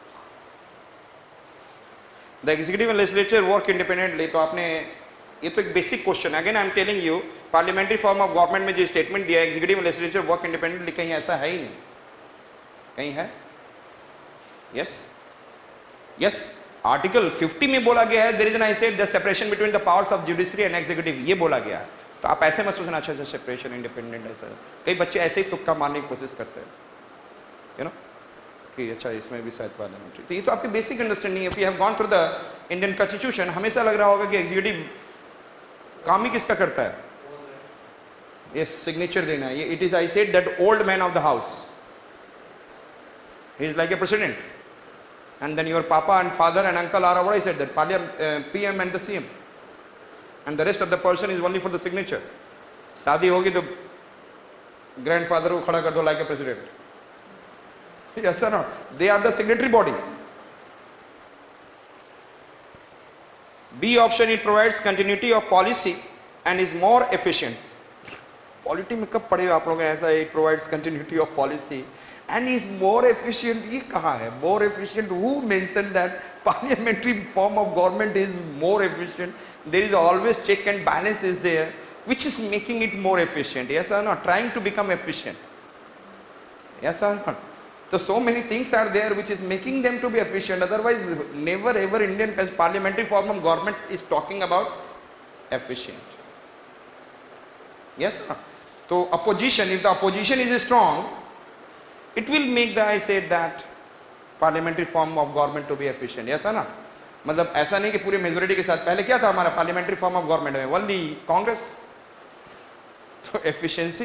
Speaker 1: The executive and legislature work independently. तो आपने ये तो एक basic question, again I am telling you, parliamentary form of government में जो statement दिया है executive and legislature work independently, कहीं ऐसा है ही नहीं. कहीं है? यस यस, आर्टिकल 50 में बोला गया है, there is an, I said the separation between the powers of judiciary and executive, ये बोला गया है. तो आप ऐसे मत सोचना अच्छा सेपरेशन इंडिपेंडेंट ऐसा. कई बच्चे ऐसे ही तुक्का मारने की कोशिश करते हैं, यू नो, कि अच्छा इसमें भी शायद पार्लियामेंट्री. तो ये तो आपकी बेसिक अंडरस्टैंडिंग है. If you have gone through the Indian constitution, हमेशा लग रहा होगा कि एग्जीक्यूटिव काम ही किसका करता है? ये सिग्नेचर देना है. It is, I said that old man of the house, he is like a president, and then your papa and father and uncle are what I said that PM and the CM, and the rest of the person is only for the signature. शादी होगी तो grandfather को खड़ा कर दो like a president. Yes or no? They are the signatory body. B option, it provides continuity of policy and is more efficient. Polity में कब पढ़े आप लोग ऐसा, it provides continuity of policy and is more efficient. ये कहाँ है more efficient? Who mentioned that parliamentary form of government is more efficient? There is always check and balance is there, which is making it more efficient. Yes or not? Trying to become efficient. Yes or not? So many things are there which is making them to be efficient. Otherwise, never ever Indian parliamentary form of government is talking about efficiency. Yes or not? So opposition, if the opposition is strong, it will make the, I said that, parliamentary form of government to be efficient. Yes or not? मतलब ऐसा नहीं कि पूरे majority के साथ. पहले क्या था हमारा पार्लियामेंट्री फॉर्म ऑफ गवर्नमेंट में? ओनली कांग्रेस. तो एफिशिएंसी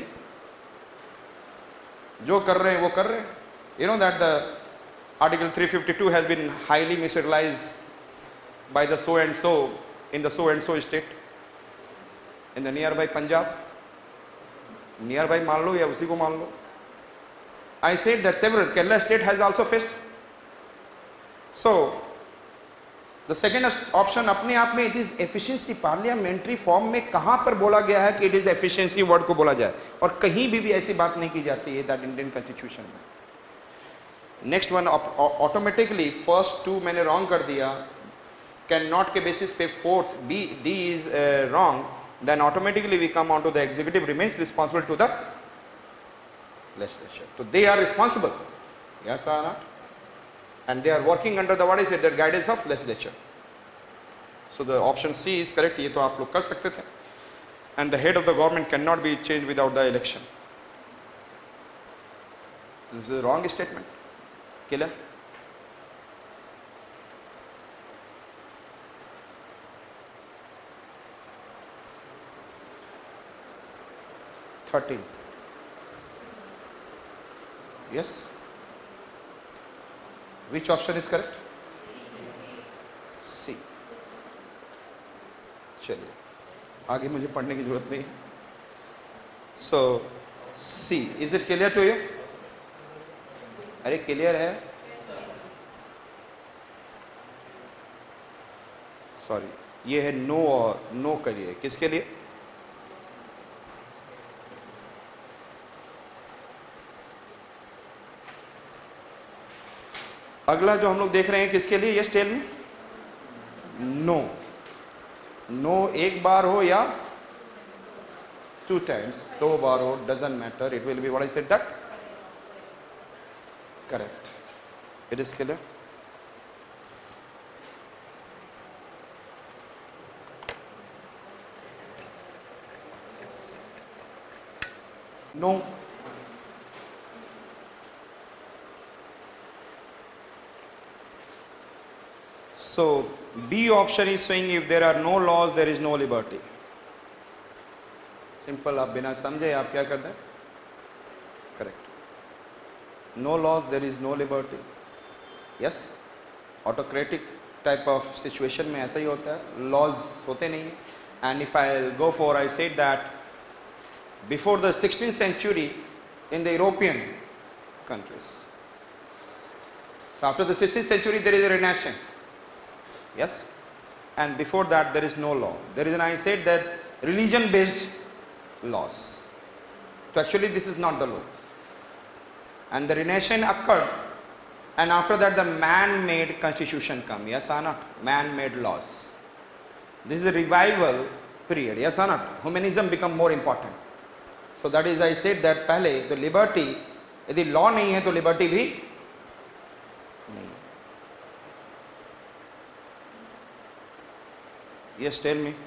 Speaker 1: जो कर रहे हैं वो कर रहे हैं. You know that the Article 352 has been highly misutilized by the so and so in the so and so state in the nearby Punjab. Nearby मान लो या उसी को मान लो. I said that several Kerala state has also faced. So the second option अपने आप में it is efficiency. parliamentary form में कहाँ पर बोला गया है कि it is efficiency word को बोला जाए, और कहीं भी ऐसी बात नहीं की जाती है that Indian constitution में. Next one, automatically first two मैंने wrong कर दिया, cannot के basis पे fourth D is wrong, then automatically we come on to the executive remains responsible to the legislature. So they are responsible. Yes or not? and they are working under the what is it, the guidance of legislature. So the option C is correct. ये तो आप लोग कर सकते थे. And the head of the government cannot be changed without the election. This is a wrong statement. Clear? Yes. Which option is correct? C. चलिए आगे मुझे पढ़ने की जरूरत नहीं है. So C, is it clear to you? अरे clear है? सॉरी, ये है नो और नो के लिए. किसके लिए? अगला जो हम लोग देख रहे हैं किसके लिए? Yes tell me. No. No एक बार हो या 2 times, 2 बार हो, doesn't matter. It will be what I said that. Correct. It is clear. No. So B option is saying if there are no laws, there is no liberty. Simple. आप बिना समझे आप क्या करते हैं? Correct. No laws, there is no liberty. Yes. Autocratic type of situation में ऐसा ही होता है. Laws होते नहीं. And if I go for, I said that before the 16th century in the European countries. So after the 16th century there is a renaissance. Yes. And before that there is no law. There is an, I said that religion based laws. So actually this is not the law. And the renaissance occurred, and after that the man-made constitution come. Yes or not? Man-made laws. This is a revival period. Yes or not? Humanism become more important. So that is, I said that पहले तो liberty, यदि law नहीं है तो liberty भी नहीं. Yes, tell me.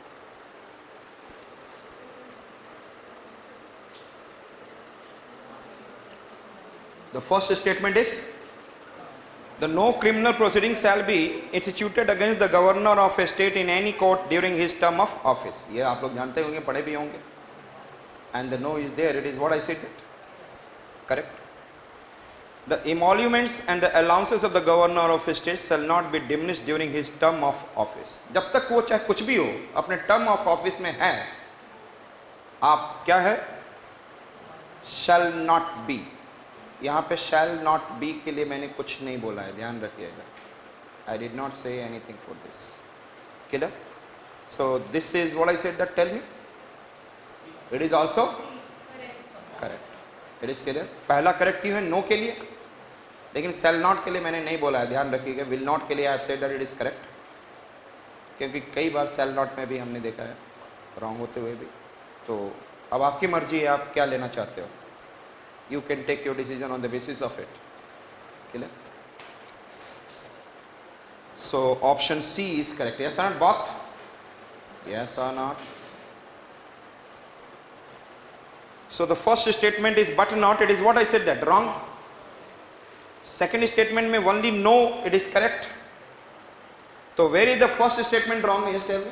Speaker 1: The first statement is the no criminal proceedings shall be instituted against the governor of a state in any court during his term of office. ये आप लोग जानते होंगे, पढ़े भी होंगे. And the no is there. It is what I said. Correct. The emoluments and the allowances of the governor of a state shall not be diminished during his term of office. जब तक वो चाहे कुछ भी हो अपने term of office में है, आप क्या है? Shall not be. यहाँ पे shall not be के लिए मैंने कुछ नहीं बोला है, ध्यान रखिएगा. I did not say anything for this. Clear? So this is what I said. That tell me. It is also correct. It is clear. पहला correct क्यों है? No के लिए. लेकिन shall not के लिए मैंने नहीं बोला है, ध्यान रखिएगा. Will not के लिए I have said that it is correct. क्योंकि कई बार shall not में भी हमने देखा है wrong होते हुए भी. तो अब आपकी मर्जी है, आप क्या लेना चाहते हो. You can take your decision on the basis of it. Clear? So option C is correct. Yes or not? Both? Yes or not? So the first statement is but not. It is what I said that wrong. Second statement में only no. It is correct. So where is the first statement wrong? Yes, tell me.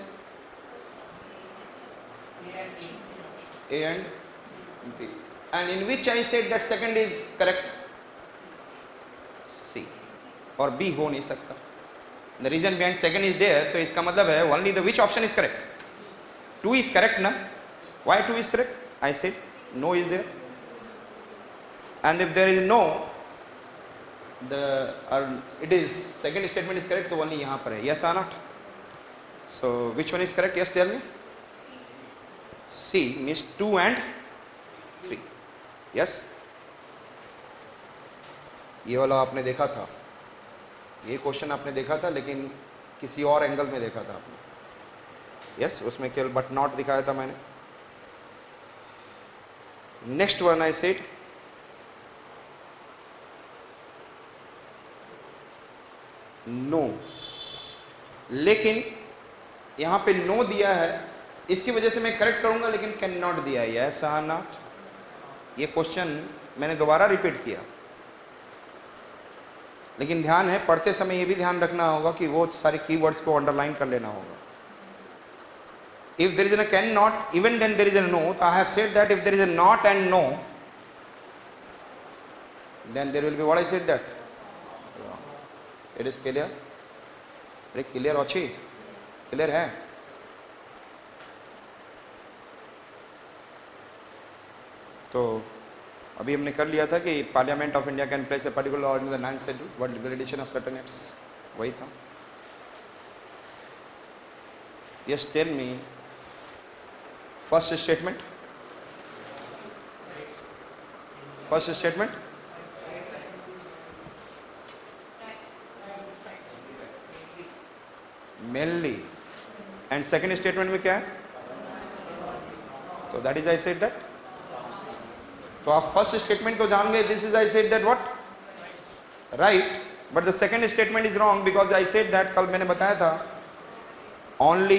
Speaker 1: A and B. And in which I said that second is correct? C. और B हो नहीं सकता. The reason behind second is there. तो इसका मतलब है only the which option is correct? 2 is correct ना? Why 2 is correct? I said no is there. And if there is no, it is second statement is correct. तो only यहाँ पर है. Yes or not? So which one is correct? Yes, tell me. C means 2 and 3. Yes. ये वाला आपने देखा था, ये क्वेश्चन आपने देखा था, लेकिन किसी और एंगल में देखा था आपने. यस, उसमें केवल बट नॉट दिखाया था मैंने. Next one I said no, लेकिन यहां पे नो दिया है, इसकी वजह से मैं करेक्ट करूंगा, लेकिन कैन नॉट दिया है। यस और नॉट? ये क्वेश्चन मैंने दोबारा रिपीट किया, लेकिन ध्यान है पढ़ते समय ये भी ध्यान रखना होगा कि वो सारे कीवर्ड्स को अंडरलाइन कर लेना होगा। If there is a cannot, even then there is a no. So I have said that if there is a not and no, then there will be what I said that. It is clear? अरे clear अच्छी clear है? तो अभी हमने कर लिया था कि parliament of India can place a particular order in the 9th schedule, what liberation of certain acts, वही था। Yes, tell me first statement, first statement mainly, and second statement में क्या है? तो that is I said that. तो आप first statement को जान गए, this is I said that what, right, but the second statement is wrong because I said that, कल मैंने बताया था, ओनली,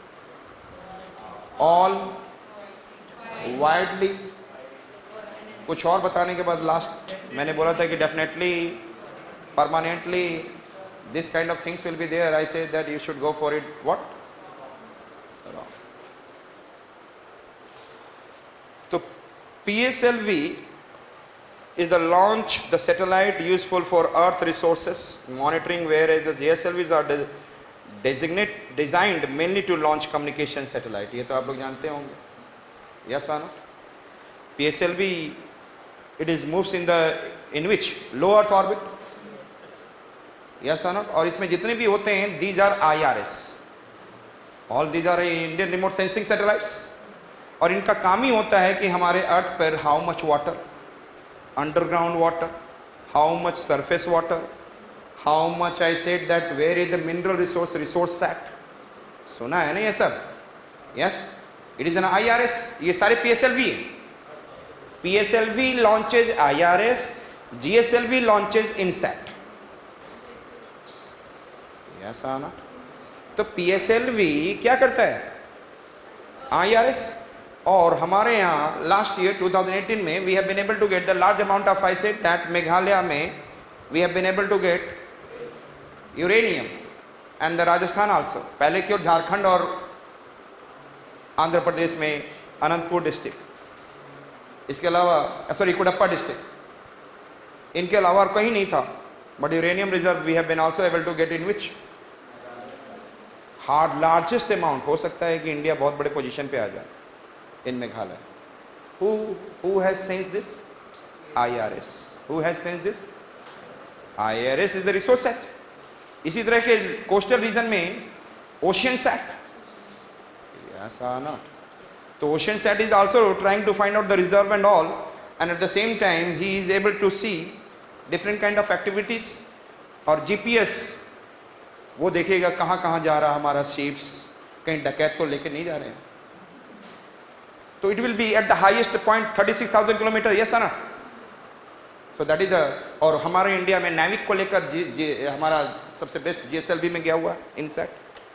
Speaker 1: ऑल, वाइडली, कुछ और बताने के बाद लास्ट मैंने बोला था कि definitely, permanently, this kind of things will be there. I say that you should go for it. What? Wrong. So PSLV is the launch, the satellite useful for Earth resources monitoring, whereas the GSLVs are designed mainly to launch communication satellite. ये तो आप लोग जानते होंगे। Yes or no? PSLV, it is moves in which low Earth orbit. Yes or not? और इसमें जितने भी होते हैं, these are IRS, all these are Indian remote sensing satellites, और इनका काम ही होता है कि हमारे अर्थ पर how much water, underground water, how much surface water, how much, I said that, where is the mineral resource set, सुना है ना ये सब? Yes, it is an IRS, ये सारे PSLV है। PSLV launches IRS, GSLV launches INSAT. ऐसा ना? तो PSLV क्या करता है? IRS, और हमारे यहाँ लास्ट ईयर 2018 में we have been able to get the large amount of, I said that, Meghalaya में we have been able to get uranium and the Rajasthan also, पहले की ओर झारखंड और आंध्र प्रदेश में अनंतपुर डिस्ट्रिक्ट, इसके अलावा सॉरी कुडप्पा डिस्ट्रिक्ट, इनके अलावा और कहीं नहीं था, but uranium reserve we have been also able to get in which hard largest amount. हो सकता है कि इंडिया बहुत बड़े पोजीशन पे आ जाए in Meghalaya. Who has sensed this? IRS। Who has sensed this? IRS is the resource sat. इसी तरह के कोस्टल रीजन में ओशियन सेट, ऐसा ना? तो ocean sat is also trying to find out the reserve and all, and at the same time he is able to see different kind of activities, और GPS वो देखेगा कहाँ कहाँ जा रहा हमारा शिप्स, कहीं डकैत तो लेके नहीं जा रहे हैं। तो it will be at the highest point 36,000 kilometre, yes ना? सो दैट इज द, और हमारे इंडिया में नैविक को लेकर हमारा सबसे बेस्ट GSLV में गया हुआ इनसैट।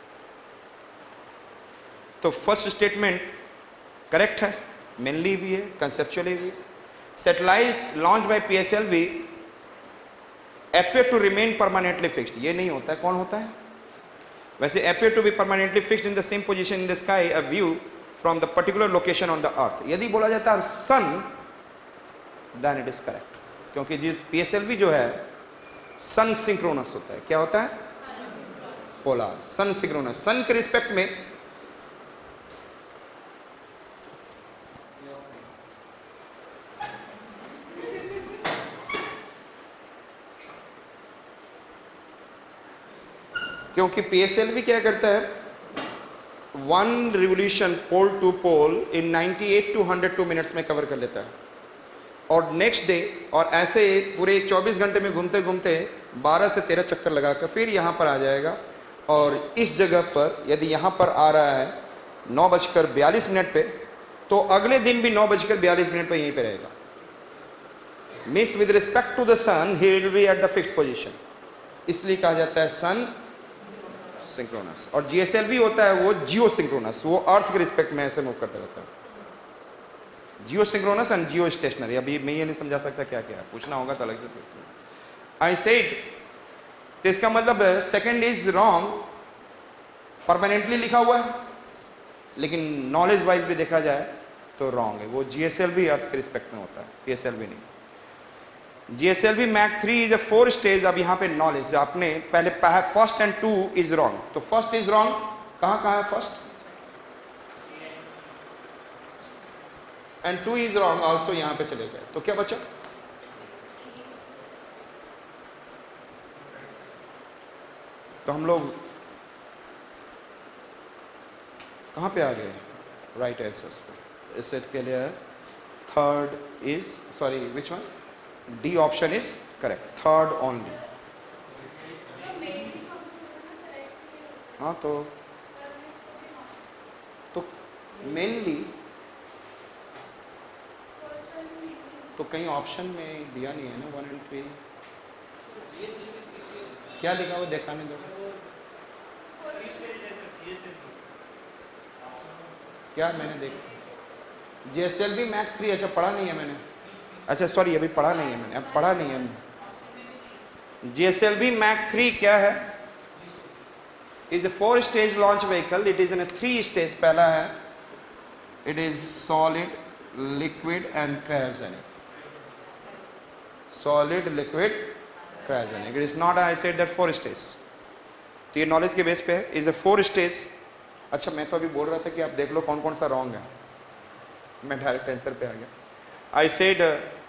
Speaker 1: तो फर्स्ट स्टेटमेंट करेक्ट है, मेनली भी है, कंसेप्चुअली भी। Satellite launch by PSLV appear to remain permanently fixed, ये नहीं होता है। कौन होता है? वैसे appear to be permanently fixed in the same position in the sky, a view from the particular location on the earth। यदि बोला जाता है सन, then it is correct, क्योंकि जिस PSLV जो है सन सिंक्रोनस होता है। क्या होता है? पोलर, सन सिंक्रोनस। सन के रिस्पेक्ट में क्योंकि PSLV क्या करता है, one revolution pole to pole in 98 to 102 minutes में कवर कर लेता है, और नेक्स्ट डे, और ऐसे पूरे 24 घंटे में घूमते घूमते 12 से 13 चक्कर लगाकर फिर यहाँ पर आ जाएगा, और इस जगह पर यदि यहाँ पर आ रहा है 9:42 पे, तो अगले दिन भी 9:42 पे यहीं पे रहेगा। Means with respect to the sun he will be at the fixed position. इसलिए कहा जाता है सन सिंक्रोनस। और जीएसएलवी होता है वो जियो सिंक्रोनस, वो अर्थ के रिस्पेक्ट में ऐसे मूव करता रहता है। Geosynchronous and geostationary. अभी मैं ये नहीं समझा सकता क्या क्या है, पूछना होगा तो अलग से पूछना। आई सेड, तो इसका मतलब सेकंड इज रॉन्ग, परमानेंटली लिखा हुआ है, लेकिन नॉलेज वाइज भी देखा जाए तो रॉन्ग है। वो जीएसएलवी अर्थ के रिस्पेक्ट में होता है, पीएसएलवी नहीं। GSLV Mark 3 is a 4 stage. अब यहाँ पे नॉलेज आपने पहले फर्स्ट एंड 2 इज रॉन्ग, तो फर्स्ट इज रॉन्ग, कहाँ है first, and 2 is wrong also, यहाँ पे चले गए, तो क्या बचा, तो हम लोग कहाँ पे आ गए, राइट आंसर्स पे। इससे के लिए third is, sorry which one, D option is correct, third only. हाँ तो मेनली तो कहीं ऑप्शन में दिया नहीं है ना 1 and 3, क्या लिखा हुआ दिखाने दो, क्या मैंने देखा, जीएसएलवी मैक 3, अच्छा पढ़ा नहीं है मैंने, अच्छा सॉरी अभी पढ़ा नहीं है मैंने, अब पढ़ा नहीं है। जीएसएलवी मैक 3 क्या है, is a 4 stage launch vehicle, it is in 3 stage. पहला है it is solid, liquid and cryogenic, solid, liquid, cryogenic. It is not, I said that 4 stage. तो ये नॉलेज के बेस पे है, इज ए 4 स्टेज। अच्छा मैं तो अभी बोल रहा था कि आप देख लो कौन कौन सा रॉन्ग है, मैं डायरेक्ट आंसर पे आ गया। I said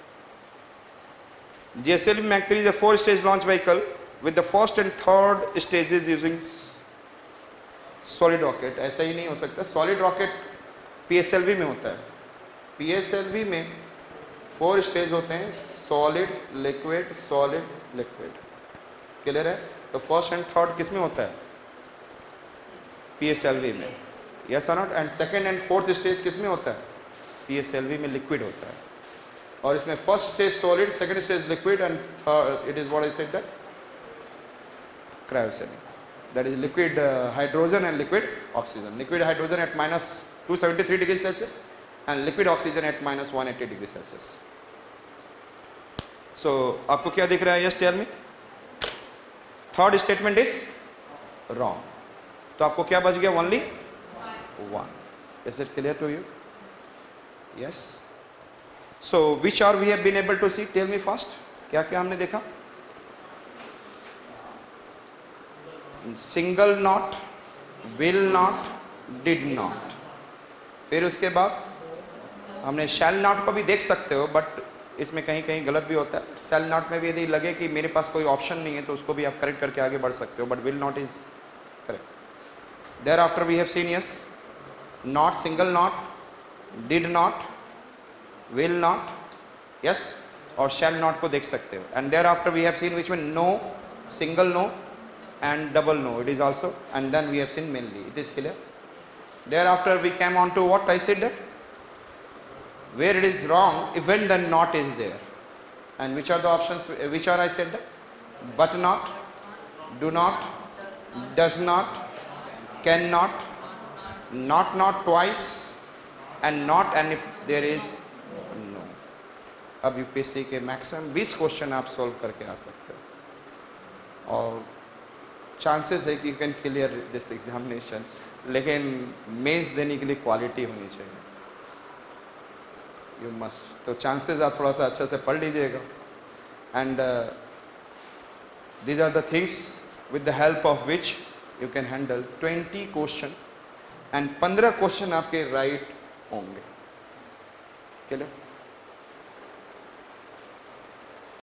Speaker 1: GSLV Mark 3 is a 4 stage launch vehicle with the first and third stages using solid rocket। ऐसा ही नहीं हो सकता, सॉलिड रॉकेट पीएसएलवी में होता है। पीएसएलवी में 4 स्टेज होते हैं, solid, liquid, solid, liquid. Clear है? तो फर्स्ट एंड थर्ड किस में होता है, पीएसएलवी में, यस और not. And second and fourth stage किस में होता है, पीएसएलवी में लिक्विड होता है। और इसमें first stage solid, second stage liquid and third it is what I said that cryogenic, that is liquid hydrogen and liquid oxygen. Liquid hydrogen at -273 degree Celsius and liquid oxygen at -180 degree Celsius. So आपको क्या दिख रहा है, yes tell me, third statement is wrong. तो आपको क्या बच गया, only 1। Is it clear to you? Yes. So which are we have been able to see, tell me first, क्या क्या हमने देखा, single not, will not, did not. फिर उसके बाद हमने शैल नॉट को भी देख सकते हो, बट इसमें कहीं कहीं गलत भी होता है। शैल नॉट में भी यदि लगे कि मेरे पास कोई ऑप्शन नहीं है तो उसको भी आप करेक्ट करके आगे बढ़ सकते हो, but will not is correct. There after we have seen yes not, single not, did not, will not, yes, और शैल नॉट को देख सकते हो। And there after we have seen which mean no, single no and double no, it is also, and then we have seen mainly, it is clear. Thereafter we came on to what I said, that where it is wrong if when then not is there, and which are the options, which are I said that, but not, do not, does not, cannot, not twice, and not, and if there is no। अब UPSC के maximum 20 question आप solve करके आ सकते हो, और chances है कि you can clear this examination, लेकिन मेंस देने के लिए क्वालिटी होनी चाहिए, यू मस्ट। तो चांसेस आप थोड़ा सा अच्छे से पढ़ लीजिएगा। And these are the things with the help of which you can handle 20 question, and 15 question आपके राइट होंगे। क्लियर?